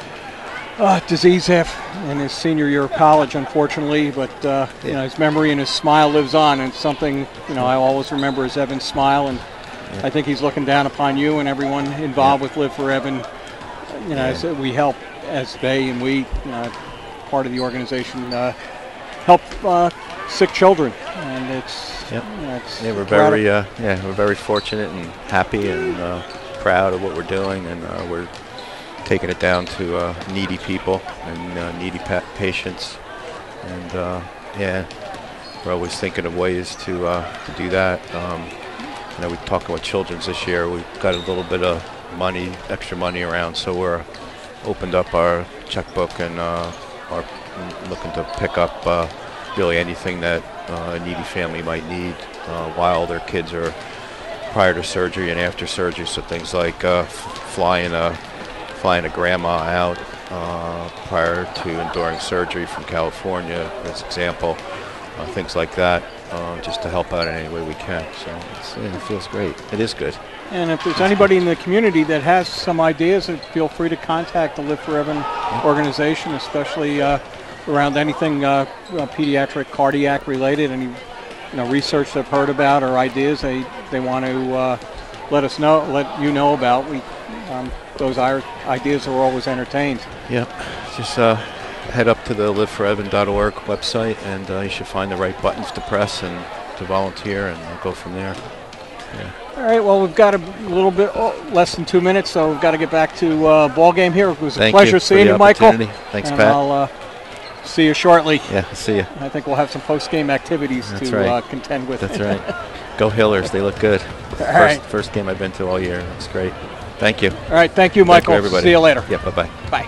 uh, disease in his senior year of college, unfortunately. But uh, yeah. you know, his memory and his smile lives on, and it's something you know I always remember is Evan's smile. And yeah. I think he's looking down upon you and everyone involved yeah. with Live for Evan. You know, yeah. as we help, as they and we, you know, part of the organization, uh, help uh, sick children, and it's, yep. you know, it's yeah, we're very, uh, yeah, we're very fortunate and happy and uh, proud of what we're doing, and uh, we're taking it down to uh, needy people and uh, needy pa patients, and uh, yeah, we're always thinking of ways to uh, to do that. Um, you know, we're talking about children's this year. We've got a little bit of money, extra money around, so we're opened up our checkbook and uh, are looking to pick up uh, really anything that uh, a needy family might need uh, while their kids are prior to surgery and after surgery. So things like uh, flying a flying a grandma out uh, prior to and during surgery from California, as example, uh, things like that, uh, just to help out in any way we can. So it's, yeah, it feels great. It is good. And if there's anybody in the community that has some ideas, feel free to contact the Live for Evan organization, especially uh, around anything uh, uh, pediatric cardiac related. Any you know research they've heard about or ideas they they want to uh, let us know, let you know about. We um, those ideas are always entertained. Yeah, just uh, head up to the live for evan dot org website, and uh, you should find the right buttons to press and to volunteer, and we'll go from there. Yeah. All right, well, we've got a little bit oh, less than two minutes, so we've got to get back to uh, ball game here. It was a Thank pleasure you seeing you, Michael. Thanks, and Pat. I'll uh, see you shortly. Yeah, see you. I think we'll have some post-game activities That's to right. uh, contend with. That's right. Go Hillers. They look good. All first, right. first game I've been to all year. That's great. Thank you. All right, thank you, Michael. Thank you, everybody. See you later. Yeah, bye-bye. Bye.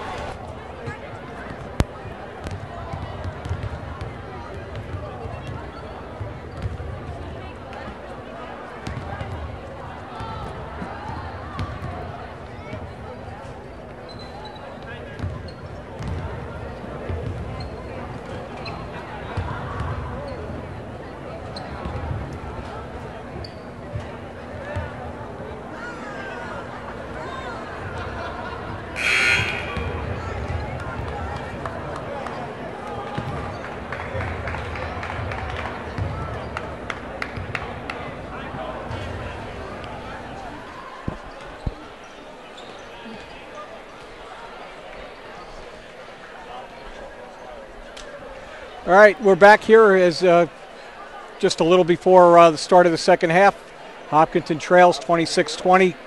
All right, we're back here as uh, just a little before uh, the start of the second half. Hopkinton trails twenty-six twenty.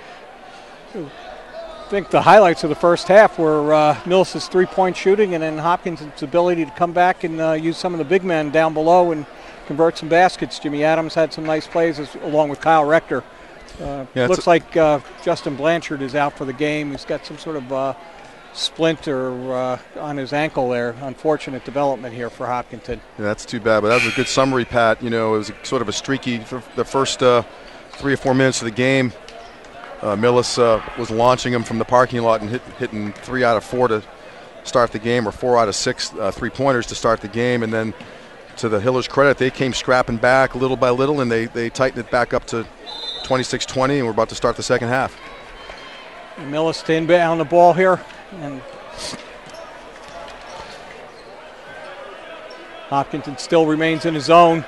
I think the highlights of the first half were uh, Millis' three-point shooting and then Hopkinton's ability to come back and uh, use some of the big men down below and convert some baskets. Jimmy Adams had some nice plays as, along with Kyle Rector. Uh, yeah, looks like uh, Justin Blanchard is out for the game. He's got some sort of uh, splint or uh, on his ankle there. Unfortunate development here for Hopkinton. Yeah, that's too bad, but that was a good summary, Pat. You know, it was a, sort of a streaky for the first uh, three or four minutes of the game. Uh, Millis uh, was launching him from the parking lot and hit, hitting three out of four to start the game, or four out of six uh, three-pointers to start the game. And then, to the Hillers' credit, they came scrapping back little by little, and they, they tightened it back up to twenty-six twenty, and we're about to start the second half. And Millis to inbound the ball here. And Hopkinton still remains in his zone.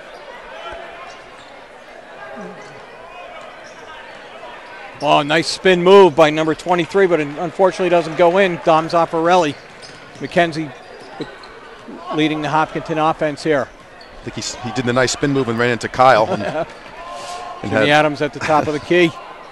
Oh, nice spin move by number twenty-three, but it unfortunately doesn't go in. Dom Zaffarelli. McKenzie leading the Hopkinton offense here. I think he's, he did the nice spin move and ran into Kyle. And Jimmy Adams at the top of the key.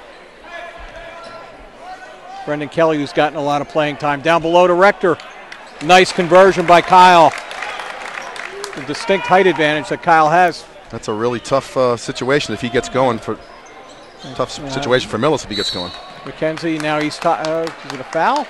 Brendan Kelly, who's gotten a lot of playing time. Down below to Rector. Nice conversion by Kyle. The distinct height advantage that Kyle has. That's a really tough uh, situation if he gets going. For Tough yeah. situation for Millis if he gets going. McKenzie, now he's, uh, is it a foul?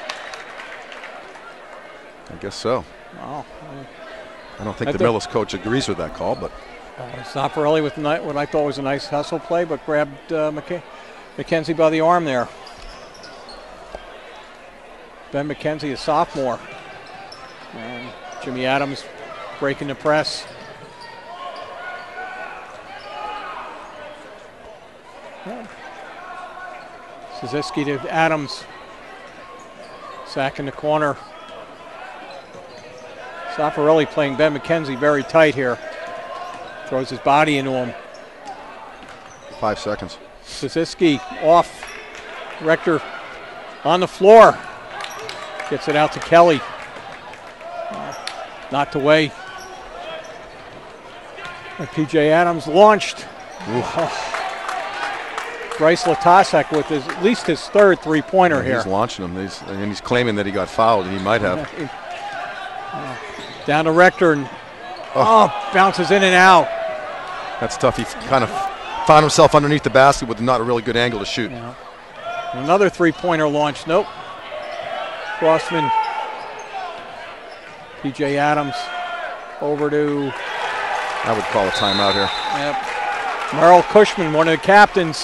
I guess so. Wow. I don't think I the think Millis coach agrees with that call, but. Uh, Zaffarelli with ni- what I thought was a nice hustle play, but grabbed uh, McK- McKenzie by the arm there. Ben McKenzie, a sophomore. And Jimmy Adams breaking the press. Yeah. Suzuki to Adams. Sack in the corner. Zaffarelli playing Ben McKenzie very tight here. Throws his body into him. Five seconds. Suzuki off. Rector on the floor. Gets it out to Kelly. Uh, knocked away. And P J Adams launched. Oh. Bryce Latasek with his, at least his third three-pointer yeah, here. He's launching him, he's, and he's claiming that he got fouled, and he might have. uh, down to Rector, and oh. oh, bounces in and out. That's tough. He kind of found himself underneath the basket with not a really good angle to shoot. Yeah. Another three-pointer launch. Nope. Crossman. P J Adams over to. I would call a timeout here. Yep. Merrill Cushman, one of the captains.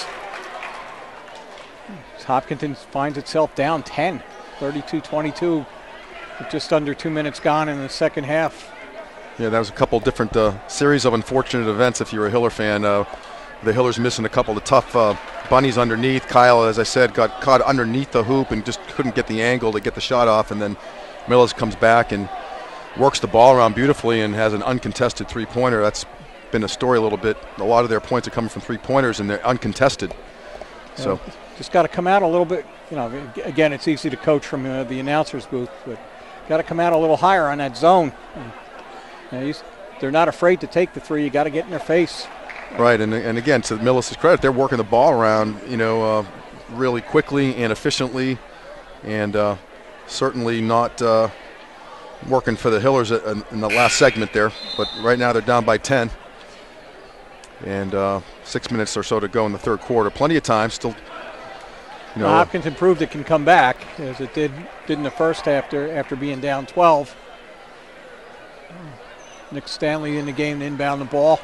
Hopkinton finds itself down ten, thirty-two twenty-two, with just under two minutes gone in the second half. Yeah, that was a couple different uh, series of unfortunate events if you're a Hiller fan. Uh, the Hillers missing a couple of tough uh, bunnies underneath. Kyle, as I said, got caught underneath the hoop and just couldn't get the angle to get the shot off. And then Millis comes back and works the ball around beautifully and has an uncontested three-pointer. That's been a story a little bit. A lot of their points are coming from three-pointers, and they're uncontested. Yeah, so just got to come out a little bit. You know, again, it's easy to coach from uh, the announcer's booth, but got to come out a little higher on that zone. And, you know, he's, they're not afraid to take the three. You got to get in their face. Right, and and again, to Millis' credit, they're working the ball around, you know, uh, really quickly and efficiently, and uh, certainly not uh, working for the Hillers in the last segment there. But right now they're down by ten, and uh, six minutes or so to go in the third quarter. Plenty of time still. You know, well, Hopkinton proved it can come back, as it did did in the first after after being down twelve. Nick Stanley in the game to inbound the ball.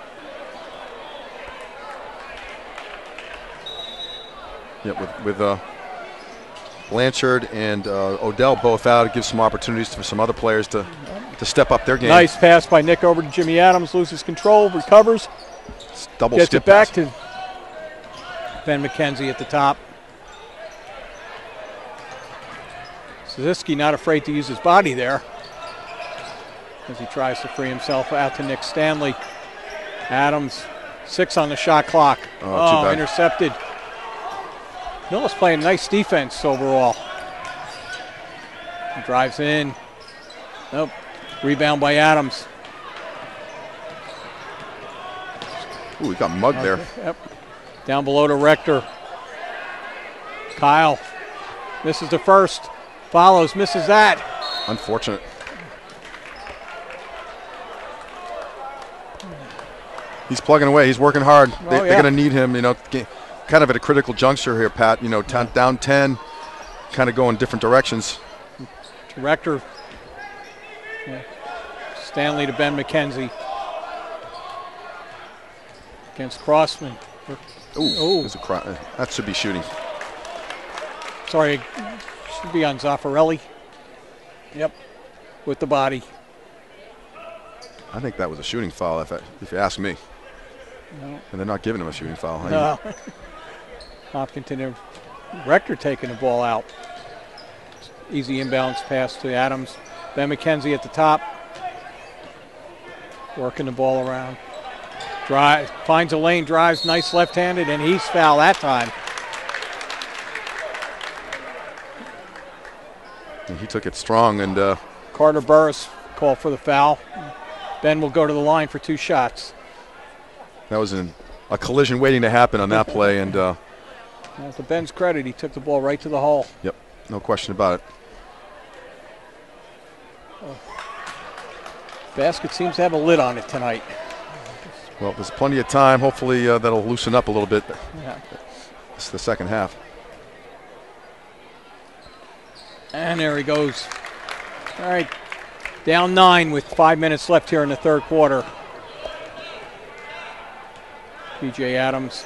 Yeah, with, with uh, Blanchard and uh, Odell both out, it gives some opportunities for some other players to, to step up their game. Nice pass by Nick over to Jimmy Adams, loses control, recovers, it's double gets skip it back pass. to Ben McKenzie at the top. Suzuki not afraid to use his body there as he tries to free himself out to Nick Stanley. Adams, six on the shot clock. Oh, oh intercepted. Millis playing nice defense overall. He drives in. Nope. Rebound by Adams. Ooh, he got mugged Okay. there. Yep. Down below to Rector. Kyle misses the first. Follows, misses that. Unfortunate. He's plugging away. He's working hard. Oh, they, yeah. They're going to need him, you know, kind of at a critical juncture here, Pat. You know, t- down ten, kind of going different directions. Rector. Yeah. Stanley to Ben McKenzie. Against Crossman. Ooh, there's a cry. That should be shooting. Sorry, should be on Zaffarelli. Yep, with the body. I think that was a shooting foul, if, I, if you ask me. No. And they're not giving him a shooting foul. No. Hopkinton, Rector taking the ball out. Easy inbounds pass to Adams. Ben McKenzie at the top. Working the ball around. Drive, finds a lane, drives, nice left-handed, and he's fouled that time. And he took it strong, and uh, Carter Burris called for the foul. Ben will go to the line for two shots. that was an a collision waiting to happen on that play. And uh, well, to Ben's credit, he took the ball right to the hole. Yep, no question about it. Oh. Basket seems to have a lid on it tonight. Well, there's plenty of time. Hopefully uh, that'll loosen up a little bit. Yeah. It's the second half. And there he goes. All right, down nine with five minutes left here in the third quarter. P J Adams.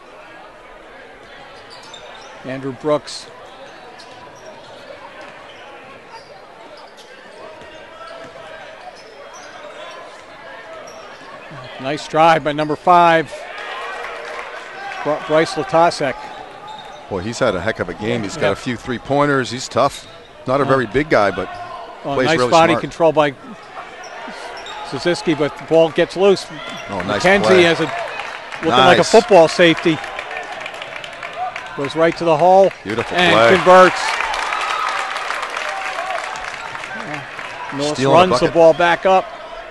Andrew Brooks. Nice drive by number five, Bryce Latasek. Boy, he's had a heck of a game. He's got yep. a few three-pointers. He's tough. Not a very big guy, but oh, plays nice really body smart. control by Suziski, but the ball gets loose. Oh, nice McKenzie play. has a looking nice. like a football safety. Goes right to the hole. Beautiful and play. Converts. Millis Stealing runs the, the ball back up.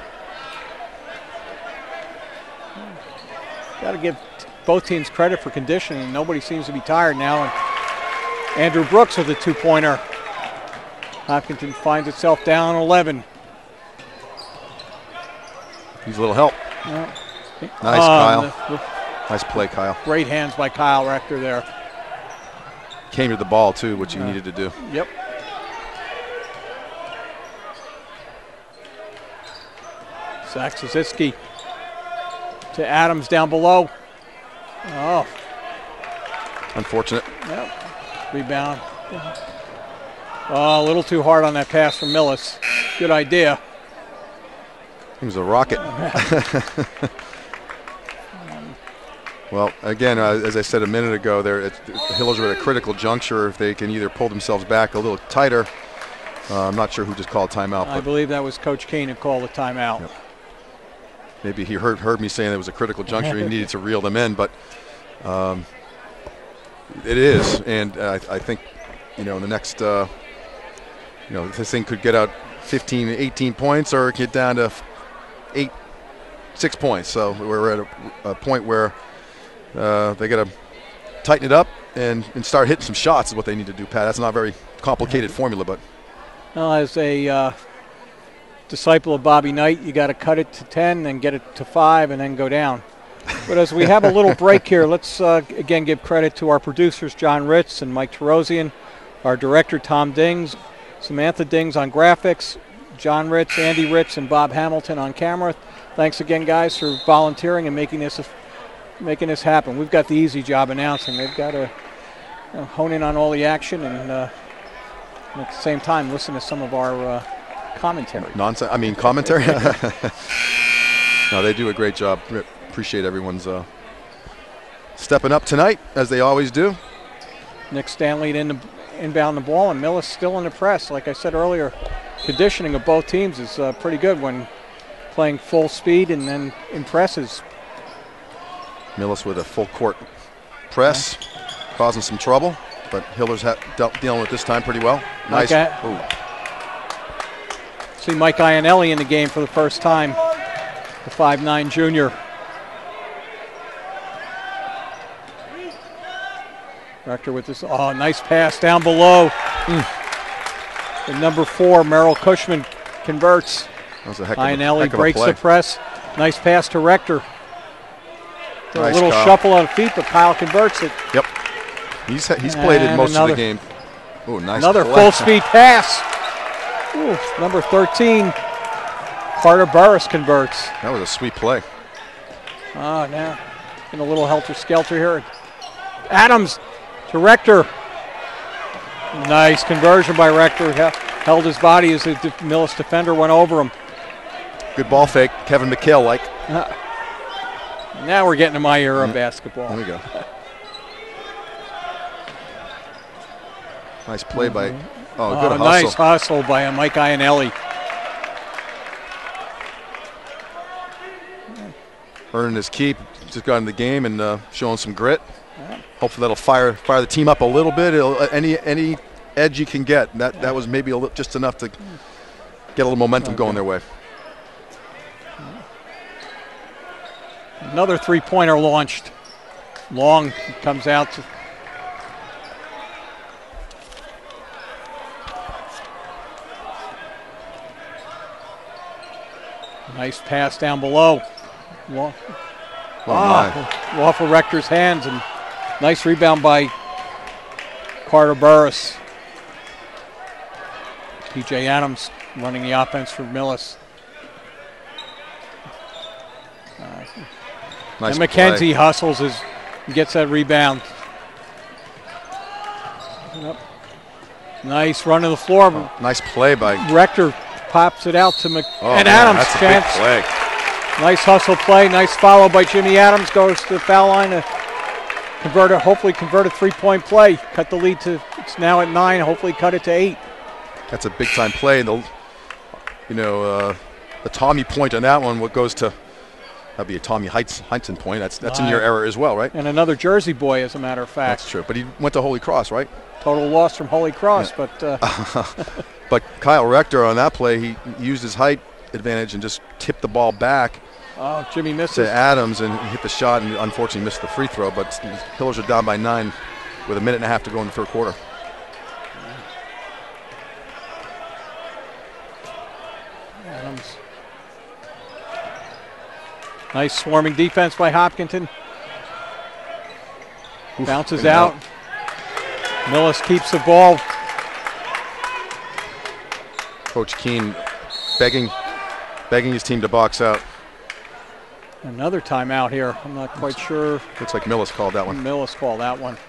Got to give both teams credit for conditioning. Nobody seems to be tired now. And Andrew Brooks with a two-pointer. Hopkinton finds itself down eleven. Needs a little help. Yeah. Nice, um, Kyle. The, nice play, Kyle. Great hands by Kyle Rector there. Came to the ball, too, which you uh, needed to do. Yep. Zach Suziski to Adams down below. Oh. Unfortunate. Yep. Rebound. Oh, a little too hard on that pass from Millis. Good idea. He was a rocket. Well, again, uh, as I said a minute ago, there the Hillers are at a critical juncture. If they can either pull themselves back a little tighter, uh, I'm not sure who just called timeout. I believe that was Coach Kane who called the timeout. Yep. Maybe he heard heard me saying it was a critical juncture. He needed to reel them in, but um, it is. And uh, I, I think, you know, the next, uh, you know, this thing could get out fifteen, eighteen points, or get down to eight, six points. So we're at a, a point where uh, they got to tighten it up and, and start hitting some shots is what they need to do, Pat. That's not a very complicated formula, but. Well, as a uh, disciple of Bobby Knight, you got to cut it to ten, then get it to five, and then go down. But as we have a little break here, let's uh, again give credit to our producers, John Ritz and Mike Terosian, our director, Tom Dings, Samantha Dings on graphics, John Ritz, Andy Ritz, and Bob Hamilton on camera. Thanks again, guys, for volunteering and making this a, making this happen. We've got the easy job announcing. They've got to you know, hone in on all the action and uh, at the same time listen to some of our uh, commentary. Nonsense. I mean, commentary. No, they do a great job. Appreciate everyone's uh, stepping up tonight, as they always do. Nick Stanley in the, inbound the ball, and Millis still in the press. Like I said earlier, conditioning of both teams is uh, pretty good when playing full speed and then in presses. Millis with a full court press, yeah. causing some trouble, but Hiller's ha dealt, dealing with this time pretty well. Nice. See Mike Iannelli in the game for the first time, the five nine junior. Rector with this, oh, nice pass down below. Mm. The number four, Merrill Cushman, converts. That was a heck of a, Iannelli heck of breaks a play. the press. Nice pass to Rector. Nice a little Kyle. shuffle on feet, but Kyle converts it. Yep. He's he's played it most another, of the game. Oh, nice. Another play. full speed pass. Ooh, number thirteen, Carter Burris converts. That was a sweet play. Oh, now in a little helter-skelter here. Adams to Rector. Nice conversion by Rector. Held his body as the Millis defender went over him. Good ball fake, Kevin McHale like. Uh, now we're getting to my era of basketball. There we go. Nice play by, oh, good oh, hustle. Nice hustle by uh, Mike Iannelli. Earning his keep, just got in the game and uh, showing some grit. Yeah. Hopefully that'll fire fire the team up a little bit. It'll, uh, any any edge you can get. That yeah. that was maybe a li just enough to get a little momentum okay. going their way. Another three-pointer launched. Long comes out to nice pass down below. Long, Oh, ah, off of Rector's hands, and nice rebound by Carter Burris. P J Adams running the offense for Millis. Uh, nice and McKenzie play. hustles his, gets that rebound. Yep. Nice run to the floor. Oh, nice play by Rector pops it out to Mc oh, and man, Adams. That's a Chance. big play. Nice hustle play. Nice follow by Jimmy Adams. Goes to the foul line to convert a, hopefully convert a three-point play. Cut the lead to, it's now at nine. Hopefully cut it to eight. That's a big-time play. And the, you know, uh, the Tommy point on that one, what goes to, that'd be a Tommy Heights, Heintzen point. That's that's in your era as well, right? And another Jersey boy, as a matter of fact. That's true. But he went to Holy Cross, right? Total loss from Holy Cross, Yeah. but uh, But Kyle Rector on that play, he used his height advantage and just tipped the ball back oh, Jimmy misses. to Adams and hit the shot and unfortunately missed the free throw. But Hillers are down by nine with a minute and a half to go in the third quarter. Adams. Nice swarming defense by Hopkinton. Oof, Bounces in and out. Millis keeps the ball. Coach Keene begging, begging his team to box out. Another timeout here. I'm not quite sure. Looks like Millis called that one. Millis called that one.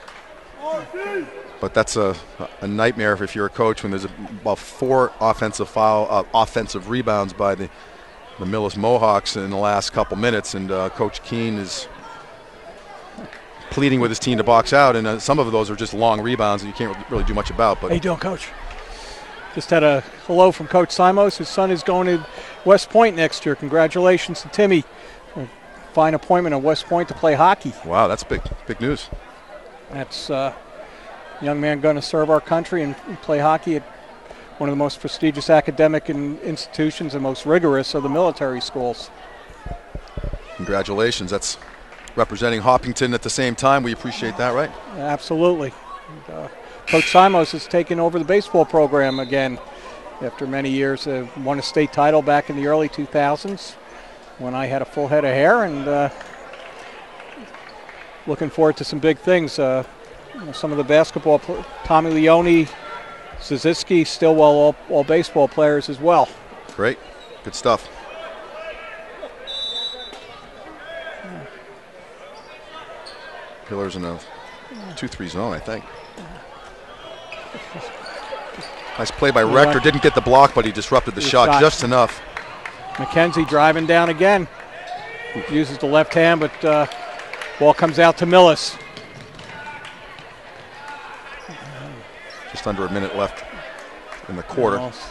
But that's a, a nightmare if you're a coach when there's about four offensive foul, uh, offensive rebounds by the the Millis Mohawks in the last couple minutes, and uh, Coach Keene is pleading with his team to box out, and uh, some of those are just long rebounds that you can't really do much about. But How you doing, Coach? Just had a hello from Coach Simos. His son is going to West Point next year. Congratulations to Timmy. A fine appointment at West Point to play hockey. wow, that's big, big news. That's uh, a young man going to serve our country and play hockey at one of the most prestigious academic in institutions and most rigorous of the military schools. Congratulations. That's representing Hopkinton at the same time. We appreciate that, right? Absolutely. And, uh, Coach Simos has taken over the baseball program again after many years. Uh, won a state title back in the early two thousands when I had a full head of hair, and uh, looking forward to some big things. Uh, you know, some of the basketball, pl- Tommy Leone, Ziziski, Stillwell, all, all baseball players as well. Great. Good stuff. Pillars in a two three zone, I think. Nice play by Rector. Didn't get the block, but he disrupted the shot, shot. just enough. McKenzie driving down again. Uses the left hand, but uh, ball comes out to Millis. Just under a minute left in the quarter. Millis.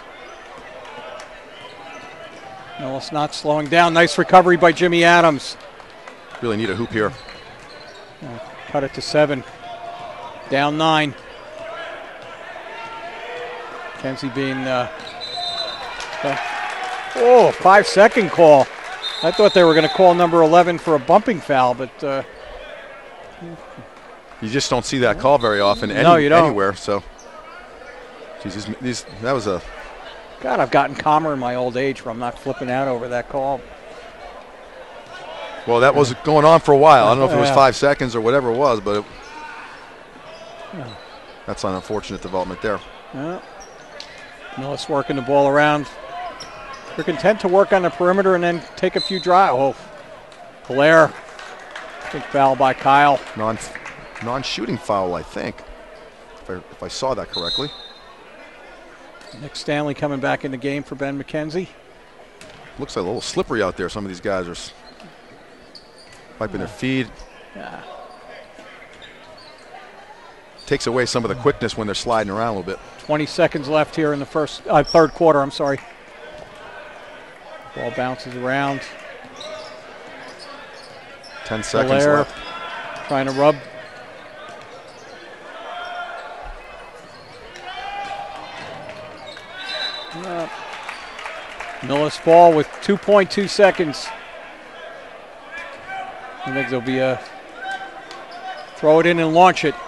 Millis not slowing down. Nice recovery by Jimmy Adams. Really need a hoop here. Uh, cut it to seven. Down nine. Kenzie being, uh, uh, oh, five second call. I thought they were going to call number eleven for a bumping foul, but uh, You just don't see that call very often any, No, you don't. anywhere. So, Jesus, these, that was a God, I've gotten calmer in my old age where I'm not flipping out over that call. well. That was going on for a while. I don't know if it was Yeah. five seconds or whatever it was, but it, Yeah. that's an unfortunate development there. Yeah. Millis working the ball around. They're content to work on the perimeter and then take a few drives. Oh, Blair. Big foul by Kyle. Non, non-shooting foul, I think, if I, if I saw that correctly. Nick Stanley coming back in the game for Ben McKenzie. Looks like a little slippery out there. Some of these guys are s- wiping their feet. Yeah. Takes away some of the quickness when they're sliding around a little bit. twenty seconds left here in the first, uh, third quarter, I'm sorry. Ball bounces around. Ten seconds Blair left. trying to rub. Uh, Millis ball with two point two seconds. I think there'll be a throw it in and launch it.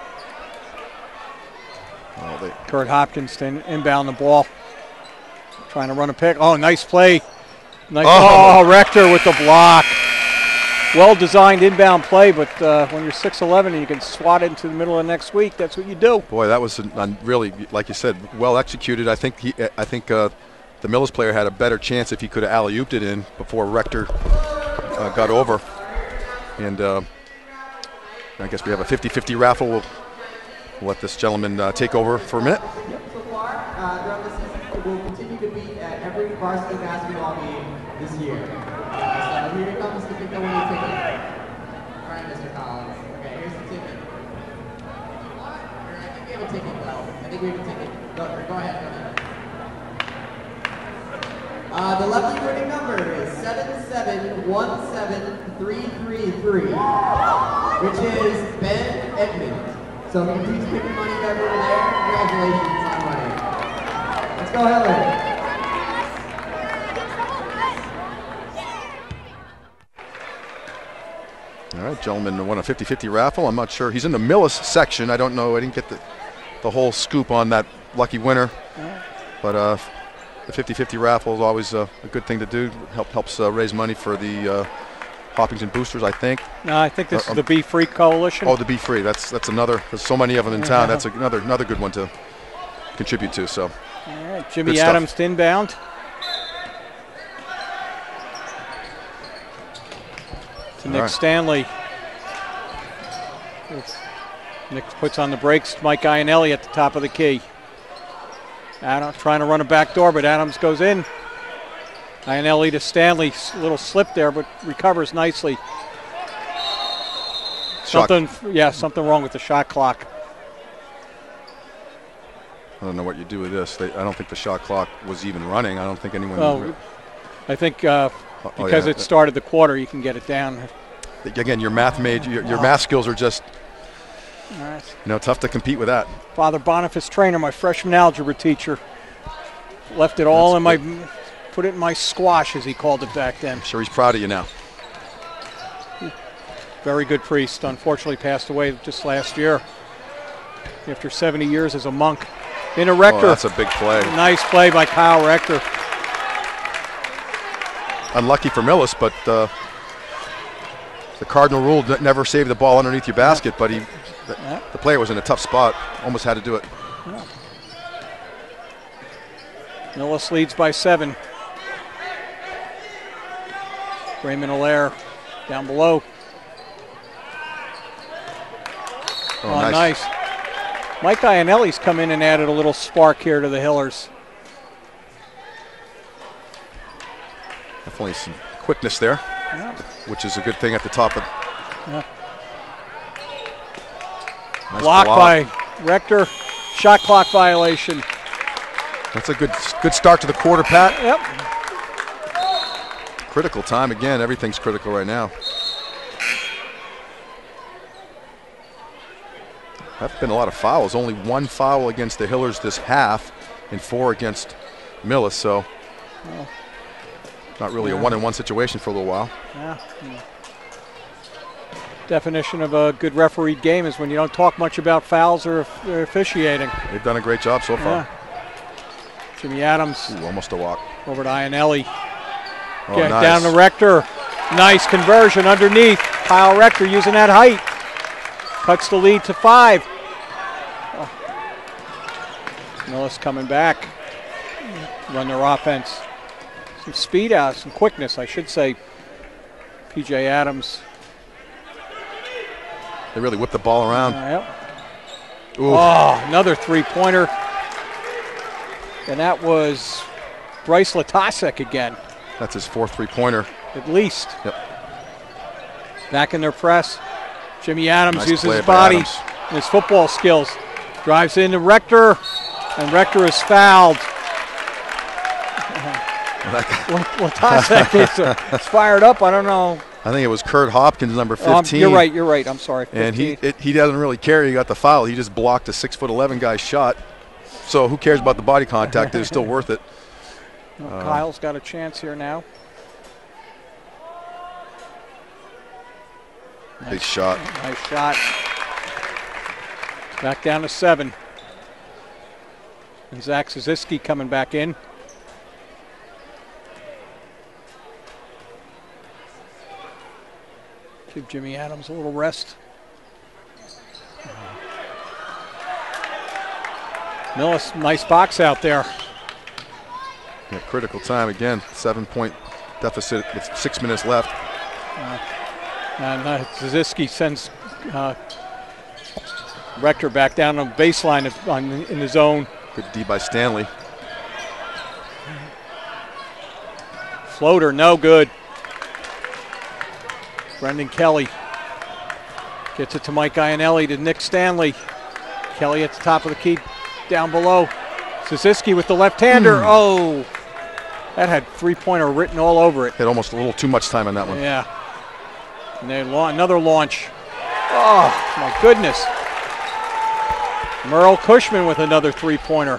Oh, they, Kurt Hopkins to inbound the ball. Trying to run a pick. Oh, nice play. Nice. Oh, oh Rector with the block. Well-designed inbound play, but uh, when you're six eleven and you can swat it into the middle of next week, that's what you do. Boy, that was a, a really, like you said, well executed. I think he, I think uh, the Millis player had a better chance if he could have alley-ooped it in before Rector uh, got over. And uh, I guess we have a fifty fifty raffle. We'll, we'll let this gentleman uh, take over for a minute. So far, uh, throughout the season, we'll continue to be at every varsity basketball game this year. Uh, so here he comes to pick up one ticket. All right, Mister Collins. Okay, here's the ticket. I think we have a ticket, though. I think we have a ticket. Go, go ahead, go ahead. Uh, the lucky winning number is seven seven one seven three three three, which is Ben Edmond. So if you please pick your money back over there, congratulations on money. Let's go, Hiller. All right, gentleman won a fifty fifty raffle. I'm not sure. He's in the Millis section. I don't know. I didn't get the, the whole scoop on that lucky winner. But uh, the fifty fifty raffle is always uh, a good thing to do. Help, helps uh, raise money for the uh, Hoppington Boosters, I think. No, I think this uh, is the Be Free Coalition. Oh, the Be Free. That's that's another. There's so many of them in town. That's another another good one to contribute to. So. All right, Jimmy Adams to inbound. To Nick right. Stanley. Nick puts on the brakes. Mike Iannelli at the top of the key. Adams trying to run a back door, but Adams goes in. Iannelli to Stanley. A little slip there, but recovers nicely. Shot. Something, yeah, something wrong with the shot clock. I don't know what you do with this. They, I don't think the shot clock was even running. I don't think anyone. Well, I think uh, oh, because yeah. it started the quarter, you can get it down. Again, your math made your, your math skills are just, Right. you know, tough to compete with that. Father Boniface Trainer, my freshman algebra teacher, left it all That's in good. my, put it in my squash, as he called it back then. I'm sure he's proud of you now. Very good priest. Unfortunately, passed away just last year after seventy years as a monk. In a Rector. Oh, that's a big play. Nice play by Kyle Rector. Unlucky for Millis, but uh, the cardinal rule never save the ball underneath your basket, but he, the, Yeah. the player was in a tough spot, almost had to do it. Yeah. Millis leads by seven. Raymond Allaire down below. Oh, Oh, nice. nice. Mike Iannelli's come in and added a little spark here to the Hillers. Definitely some quickness there, Yeah. which is a good thing at the top of. Yeah. Nice Block block. by Rector. Shot clock violation. That's a good good start to the quarter, Pat. Yep. Critical time again. Everything's critical right now. That's been a lot of fouls. Only one foul against the Hillers this half, and four against Millis. So, Well, not really yeah. a one-on-one situation for a little while. yeah. Definition of a good refereed game is when you don't talk much about fouls or, or officiating. They've done a great job so far. Yeah. Jimmy Adams Ooh, almost a walk. over to Iannelli. Oh, Get nice. down to Rector. Nice conversion underneath. Kyle Rector using that height. Cuts the lead to five. Oh. Millis coming back. Run their offense. Some speed out, some quickness, I should say. P J Adams. They really whipped the ball around. Uh, yep. Ooh. Oh, another three-pointer. And that was Bryce Latasek again, That's his fourth three-pointer. at least. Yep. Back in their press. Jimmy Adams Nice uses play his by body Adams. and his football skills. Drives into Rector, and Rector is fouled. Latasek is, uh, is fired up. I don't know. I think it was Kurt Hopkins, number Um, fifteen. you're right. You're right. I'm sorry. And he fifteen. it, he doesn't really care. He got the foul. He just blocked a six foot eleven guy's shot. So who cares about the body contact? It's still worth it. Well, Kyle's got a chance here now. Nice, Big shot. Nice shot. Back down to seven. And Zach Zaziski coming back in. Give Jimmy Adams a little rest. Millis, nice box out there. Yeah, critical time again. Seven-point deficit with six minutes left. Uh, and uh, Zaziski sends uh, Rector back down on baseline on, in the zone. Good D by Stanley. Floater, no good. Brendan Kelly gets it to Mike Iannelli to Nick Stanley. Kelly at the top of the key, down below. Zaziski with the left-hander. Mm. Oh, that had three-pointer written all over it. Had almost a little too much time on that one. Yeah. And then la another launch. Oh, my goodness. Merle Cushman with another three-pointer.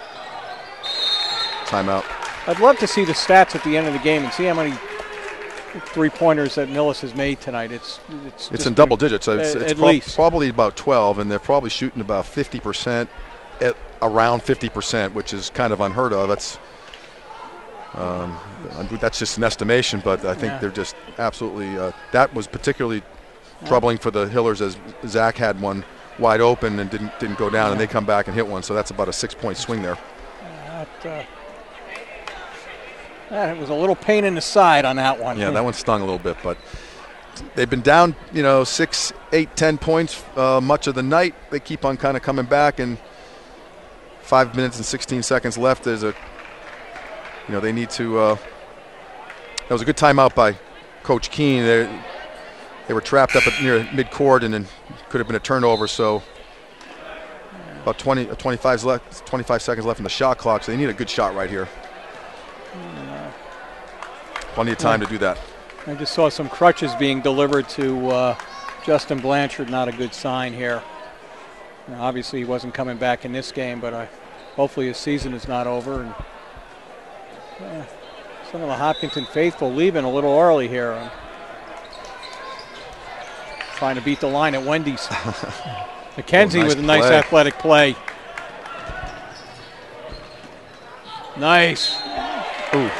Timeout. I'd love to see the stats at the end of the game and see how many three-pointers that Millis has made tonight. It's it's, it's in double digits. So it's, at, it's at prob least probably about twelve, and they're probably shooting about fifty percent, at around fifty percent, which is kind of unheard of. That's um, that's just an estimation, but I think yeah. they're just absolutely. Uh, that was particularly yeah. troubling for the Hillers, as Zach had one wide open and didn't didn't go down, yeah. and they come back and hit one. So that's about a six-point swing there. Uh, that, uh, that was a little pain in the side on that one. Yeah, that one stung a little bit, but they've been down, you know, six, eight, ten points uh, much of the night. They keep on kind of coming back, and five minutes and sixteen seconds left. There's a, you know, they need to. Uh, that was a good timeout by Coach Keene. They they were trapped up at near midcourt, and then could have been a turnover. So about twenty, twenty-five left, twenty-five seconds left in the shot clock. So they need a good shot right here. Plenty of time yeah. to do that. I just saw some crutches being delivered to uh, Justin Blanchard. Not a good sign here. Now, obviously, he wasn't coming back in this game, but I, hopefully his season is not over. And yeah, some of the Hopkinton faithful leaving a little early here. I'm trying to beat the line at Wendy's. McKenzie oh, nice with a nice play. athletic play. Nice. Ooh.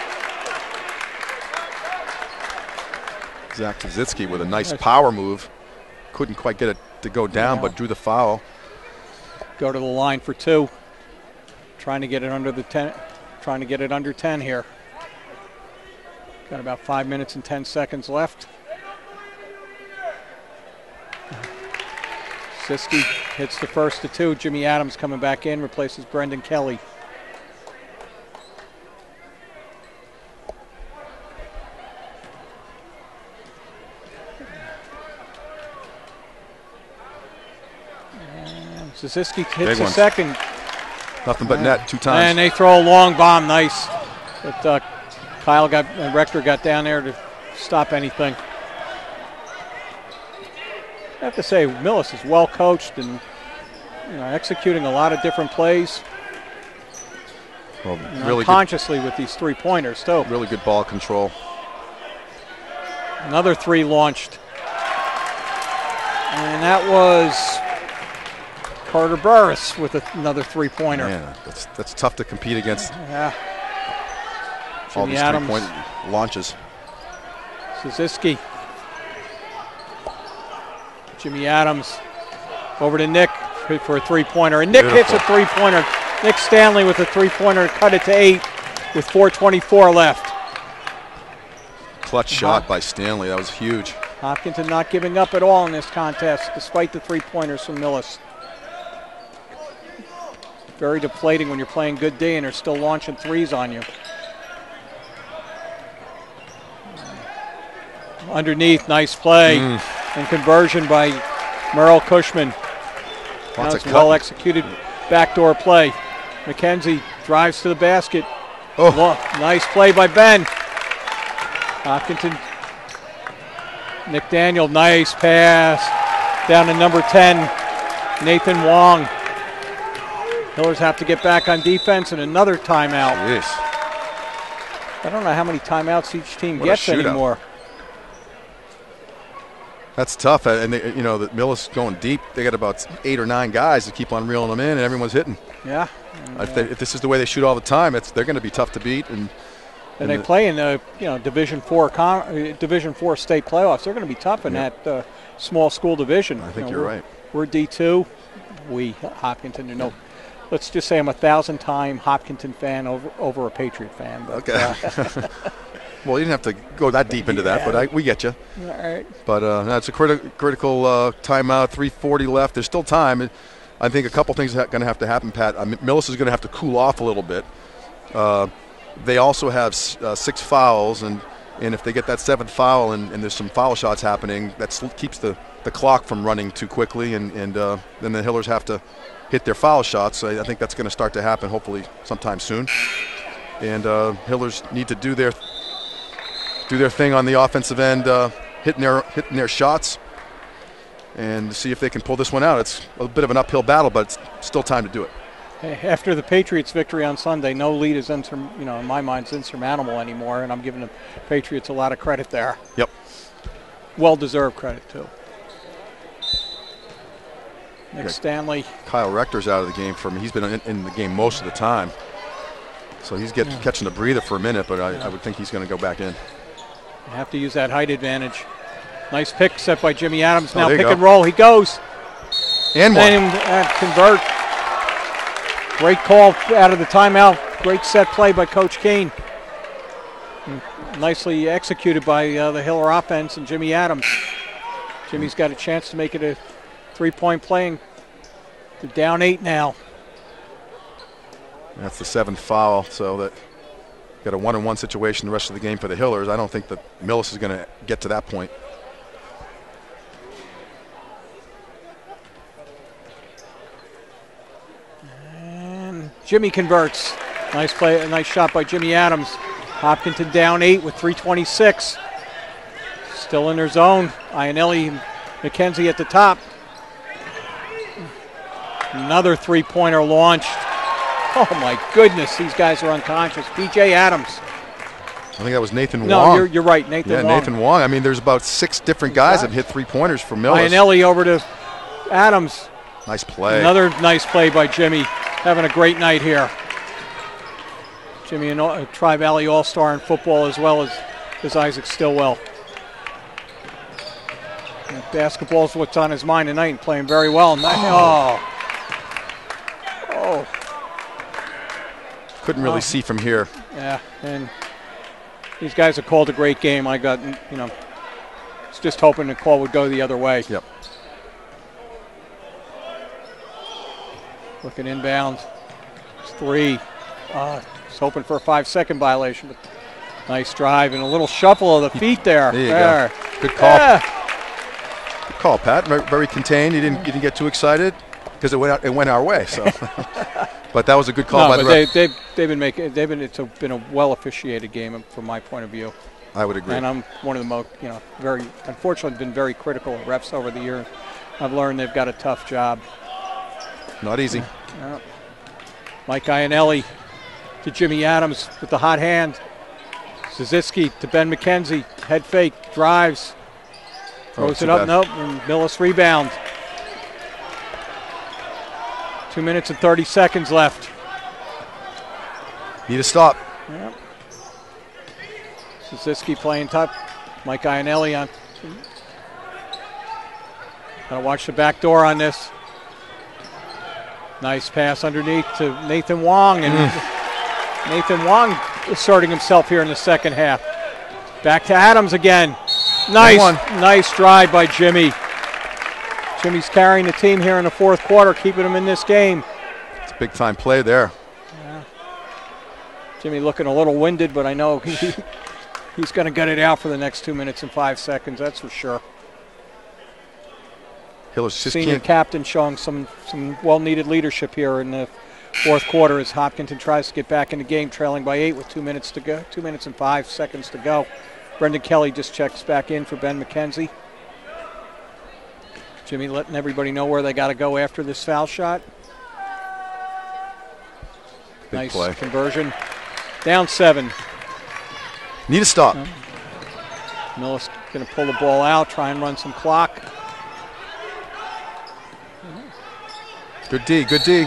Zach Zaziski with a nice power move. Couldn't quite get it to go down, yeah. but drew the foul. Go to the line for two. Trying to get it under the ten. Trying to get it under ten here. Got about five minutes and ten seconds left. Zaziski hits the first to two. Jimmy Adams coming back in, replaces Brendan Kelly. Zaziski hits a second. Nothing but net two times. And they throw a long bomb. Nice. But uh, Kyle got and Rector got down there to stop anything. I have to say, Millis is well coached and you know, executing a lot of different plays. Well, you know, really consciously good, with these three pointers too. Really good ball control. Another three launched. And that was Carter Burris with a, another three-pointer. Yeah, that's that's tough to compete against. Yeah. All these three-point launches. Zaziski. Jimmy Adams over to Nick for a three-pointer. And Nick Beautiful. hits a three-pointer. Nick Stanley with a three-pointer, cut it to eight with four twenty-four left. Clutch shot by Stanley. That was huge. Hopkinton not giving up at all in this contest, despite the three-pointers from Millis. Very deflating when you're playing good D and they're still launching threes on you. Underneath, nice play mm. and conversion by Merle Cushman. That was well executed backdoor play. McKenzie drives to the basket. Oh. Nice play by Ben. Hopkinton. Nick Daniel, nice pass down to number ten, Nathan Wong. Hillers have to get back on defense and another timeout. Yes. I don't know how many timeouts each team what gets anymore. That's tough, and they, you know the Millis going deep. They got about eight or nine guys that keep on reeling them in, and everyone's hitting. Yeah. And, if, they, if this is the way they shoot all the time, it's they're going to be tough to beat. And and, and they the, play in the you know Division Four con, Division Four state playoffs. They're going to be tough in Yep. that uh, small school division. I think you know, you're we're, right. We're D two. We Hopkinton, you know. Let's just say I'm a thousand-time Hopkinton fan over over a Patriot fan. But, okay. Uh, Well, you didn't have to go that deep into that, Yeah. but I, we get you. all right. But uh, no, it's a criti- critical uh, timeout, three forty left. There's still time. I think a couple things are going to have to happen, Pat. I mean, Millis is going to have to cool off a little bit. Uh, they also have s- uh, six fouls, and, and if they get that seventh foul and, and there's some foul shots happening, that sl- keeps the, the clock from running too quickly, and, and uh, then the Hillers have to hit their foul shots. So I think that's going to start to happen hopefully sometime soon. And uh, Hillers need to do their do their thing on the offensive end, uh, hitting their hitting their shots, and see if they can pull this one out. It's a bit of an uphill battle, but it's still time to do it. After the Patriots' victory on Sunday, no lead is insur- you know in my mind is insurmountable anymore, and I'm giving the Patriots a lot of credit there. Yep. Well-deserved credit too. Nick Yeah. Stanley. Kyle Rector's out of the game for me. He's been in, in the game most of the time, so he's get, Yeah. catching a breather for a minute, but I, I would think he's going to go back in. You have to use that height advantage. Nice pick set by Jimmy Adams. Oh, Now there you pick go. and roll. He goes. And one. And uh, convert. Great call out of the timeout. Great set play by Coach Kane. And nicely executed by uh, the Hiller offense and Jimmy Adams. Jimmy's got a chance to make it a three-point playing. They're down eight now. That's the seventh foul, so that got a one-on-one situation the rest of the game for the Hillers. I don't think that Millis is going to get to that point. And Jimmy converts. Nice play, a nice shot by Jimmy Adams. Hopkinton down eight with three twenty-six. Still in their zone. Ionelli, McKenzie at the top. Another three-pointer launched. Oh my goodness, these guys are unconscious. P J Adams. I think that was Nathan No, Wong. you're, you're right, Nathan yeah, Wong. Nathan Wong. I mean, there's about six different guys that hit three-pointers for Millis. Ionelli over to Adams. Nice play. Another nice play by Jimmy. Having a great night here. Jimmy, a Tri-Valley All-Star in football as well as, as Isaac Stillwell. And basketball's what's on his mind tonight and playing very well. Oh. Oh. Couldn't really Oh. see from here. Yeah, and these guys have called a great game. I got, you know, was just hoping the call would go the other way. Yep. Looking inbound. It's three. Uh, was hoping for a five-second violation, but nice drive and a little shuffle of the feet there. There you there. go. Good call. Yeah. Good call, Pat. Very, very contained. You didn't, you didn't get too excited because it went out, it went our way. So, but that was a good call No, by but the they, ref. they've, they've been making. They've been. It's a, been a well officiated game from my point of view. I would agree. And I'm one of the most, you know, very unfortunately been very critical of refs over the years. I've learned they've got a tough job. Not easy. Yeah. Mike Ionelli to Jimmy Adams with the hot hand. Ziziski to Ben McKenzie. Head fake, drives. Throws too it up, bad. nope, and Millis rebound. Two minutes and thirty seconds left. Need to stop. Yep. Ziziski playing top. Mike Ionelli on. Gotta watch the back door on this. Nice pass underneath to Nathan Wong, and mm. Nathan Wong asserting himself here in the second half. Back to Adams again. Nice, nice drive by Jimmy. Jimmy's carrying the team here in the fourth quarter, keeping them in this game. It's a big time play there. Yeah. Jimmy looking a little winded, but I know he, he's going to get it out for the next two minutes and five seconds. That's for sure. Hillers just Senior can't. captain showing some some well-needed leadership here in the fourth quarter as Hopkinton tries to get back in the game, trailing by eight with two minutes to go, two minutes and five seconds to go. Brendan Kelly just checks back in for Ben McKenzie. Jimmy letting everybody know where they got to go after this foul shot. Big Nice play. conversion. Down seven. Need to stop. No. Millis going to pull the ball out, try and run some clock. Good D, good D.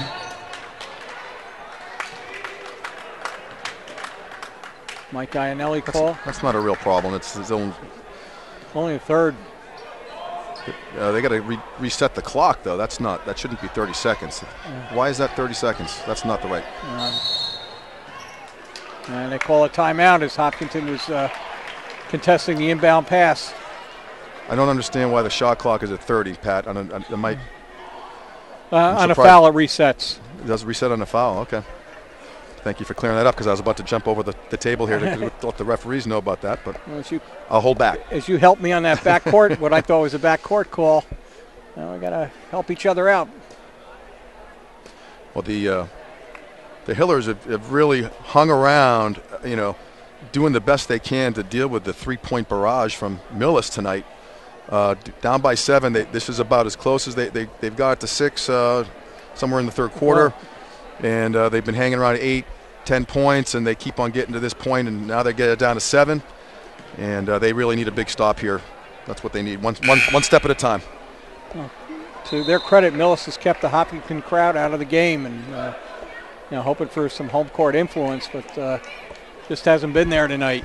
Mike Iannelli call. That's, that's not a real problem. It's his own. Only a third. Uh, they got to re reset the clock, though. That's not. That shouldn't be thirty seconds. Yeah. Why is that thirty seconds? That's not the right. Um, and they call a timeout as Hopkinton was uh, contesting the inbound pass. I don't understand why the shot clock is at thirty, Pat. On a, on, it might. Uh, on a foul, it resets. It does reset on a foul. Okay. Thank you for clearing that up, because I was about to jump over the, the table here to let the referees know about that, but well, you, I'll hold back. As you helped me on that backcourt, what I thought was a backcourt call, now we got to help each other out. Well, the uh, the Hillers have, have really hung around, you know, doing the best they can to deal with the three-point barrage from Millis tonight. Uh, down by seven, they, this is about as close as they, they, they've got it to six uh, somewhere in the third quarter. And uh, they've been hanging around eight, ten points, and they keep on getting to this point, and now they get it down to seven. And uh, they really need a big stop here. That's what they need, one, one, one step at a time. Well, to their credit, Millis has kept the Hopkinton crowd out of the game, and uh, you know, hoping for some home court influence, but uh, just hasn't been there tonight.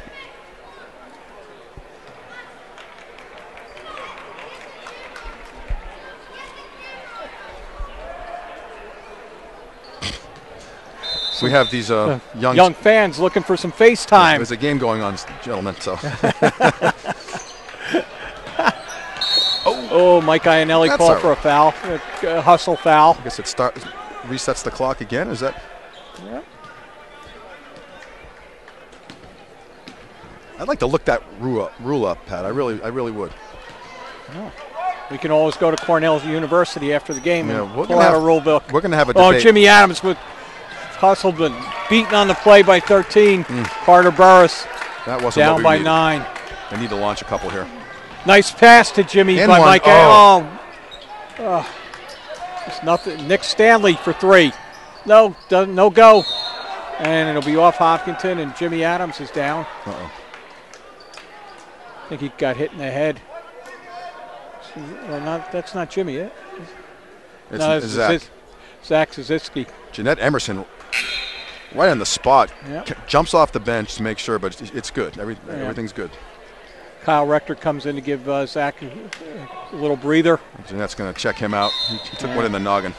We have these uh, young, young fans looking for some FaceTime. There's a game going on, gentlemen. So. oh. oh, Mike Iannelli called for a foul, a, a hustle foul. I guess it start resets the clock again. Is that? Yeah. I'd like to look that rule up, rule up, Pat. I really, I really would. Oh. We can always go to Cornell University after the game yeah, and we're pull gonna out have, a rule book. We're going to have a debate. Oh, Jimmy Adams with hustled, but beaten on the play by thirteen. Mm. Carter Burris that wasn't down what we by needed. nine. They need to launch a couple here. Nice pass to Jimmy and by one. Mike. Oh. Oh. oh. It's nothing. Nick Stanley for three. No, doesn't. No go. And it'll be off Hopkinton, and Jimmy Adams is down. Uh-oh. I think he got hit in the head. Well, not, that's not Jimmy, eh? It's, no, it's Zach. Zach Zizitsky. Jeanette Emerson, right on the spot, yep. jumps off the bench to make sure, but it's, it's good. Every, yeah. Everything's good. Kyle Rector comes in to give uh, Zach a, a little breather. Jeanette's going to check him out. He, he took yeah. one in the noggin.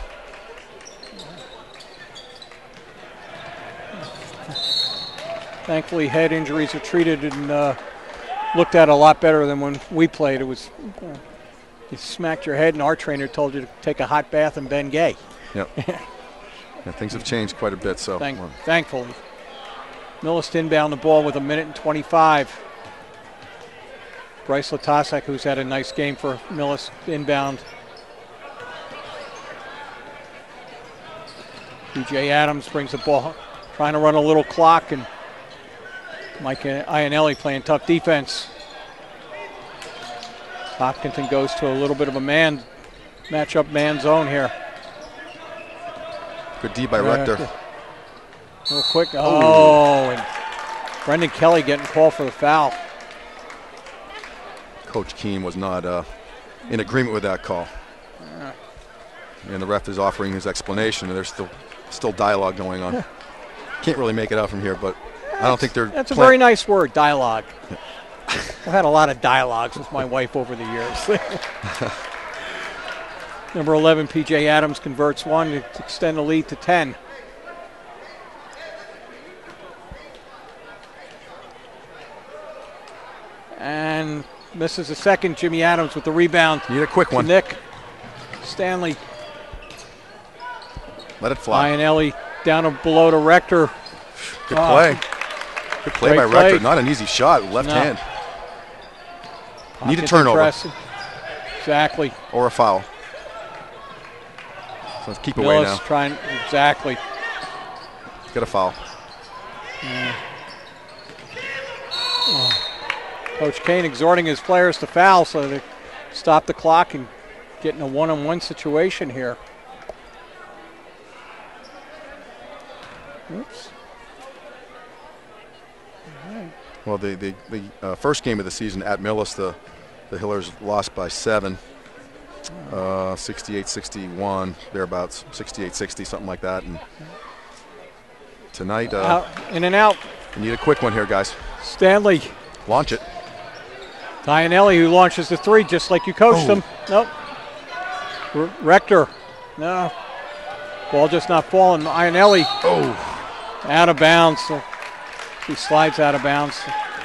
Thankfully, head injuries are treated and uh, looked at a lot better than when we played. It was uh, you smacked your head, and our trainer told you to take a hot bath and Ben Gay. Yep. yeah, things have changed quite a bit. So, Thank, thankfully, Millis inbound the ball with a minute and twenty-five. Bryce Latasek, who's had a nice game for Millis, inbound. P J Adams brings the ball, trying to run a little clock, and Mike Iannelli playing tough defense. Hopkinton goes to a little bit of a man matchup, man zone here. Good D by Rector. Real quick. Oh, and Brendan Kelly getting called for the foul. Coach Keene was not uh, in agreement with that call. Yeah. And the ref is offering his explanation, and there's still still dialogue going on. Can't really make it out from here, but that's, I don't think they're. That's a very nice word, dialogue. Yeah. I've had a lot of dialogues with my wife over the years. Number eleven, P J Adams converts one to extend the lead to ten. And misses a second. Jimmy Adams with the rebound. Need a quick one. Nick Stanley. Let it fly. Iannelli down to below to Rector. Good oh. play. Good play by play. Rector. Not an easy shot. Left no. hand. Pocket Need a turnover. Impressive. Exactly. Or a foul. So let's keep Millis away now. Trying exactly. Get a foul. Yeah. Oh. Coach Kane exhorting his players to foul so they stop the clock and get in a one-on-one situation here. Oops. All right. Well, the the, the uh, first game of the season at Millis, the the Hillers lost by seven, uh, sixty-eight sixty-one, thereabouts, sixty-eight sixty, something like that. And tonight, uh, out, in and out. You need a quick one here, guys. Stanley. Launch it. Dianelli, who launches the three just like you coached oh. him. Nope. R Rector. No. Ball just not falling. Dianelli. Oh. Out of bounds. So he slides out of bounds.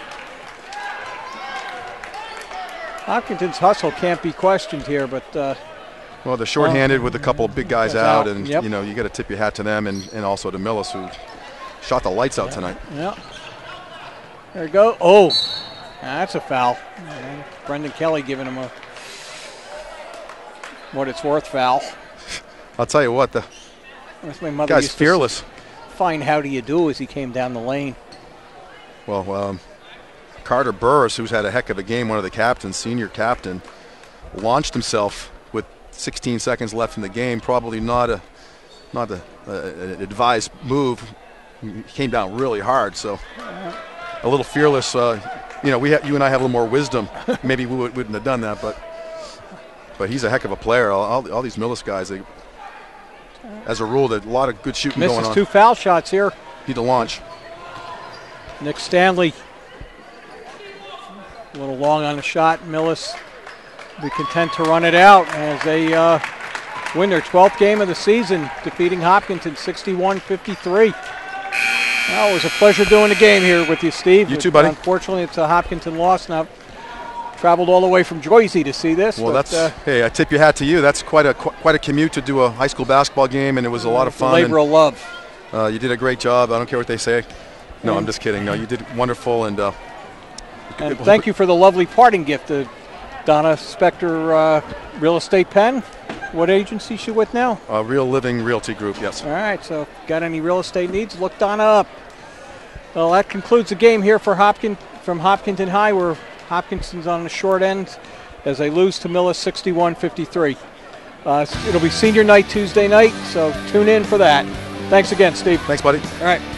Hopkinton's hustle can't be questioned here, but uh, well, they're shorthanded well, with a couple of big guys out, out, and yep. you know you got to tip your hat to them, and, and also to Millis, who shot the lights out yeah. tonight. Yeah. There we go. Oh, that's a foul. And Brendan Kelly giving him a what it's worth foul. I'll tell you what, the my mother guy's used fearless. To find how do you do as he came down the lane. Well, um, Carter Burris, who's had a heck of a game, one of the captains, senior captain, launched himself with sixteen seconds left in the game. Probably not a not a, a, an advised move. He came down really hard, so a little fearless. Uh, you know, we ha you and I have a little more wisdom. Maybe we would, wouldn't have done that, but but he's a heck of a player. All, all, all these Millis guys, they, as a rule, there's a lot of good shooting Misses going on. Two foul shots here. Need to launch. Nick Stanley. A little long on the shot. Millis be content to run it out as they uh, win their twelfth game of the season, defeating Hopkinton sixty-one fifty-three. Well, it was a pleasure doing the game here with you, Steve. You too, buddy. Unfortunately, it's a Hopkinton loss. Now, traveled all the way from Jersey to see this. Well, but, that's uh, hey, I tip your hat to you. That's quite a qu quite a commute to do a high school basketball game, and it was a lot of fun. Labor of love. Uh, you did a great job. I don't care what they say. No, I'm just kidding. No, you did wonderful, and. Uh, And thank you for the lovely parting gift, uh, Donna Spector uh, Real Estate Pen. What agency is she with now? Uh, Real Living Realty Group, yes. All right, so got any real estate needs, look Donna up. Well, that concludes the game here for Hopkins from Hopkinton High, where Hopkinson's on the short end as they lose to Millis sixty-one fifty-three. Uh, it'll be senior night Tuesday night, so tune in for that. Thanks again, Steve. Thanks, buddy. All right.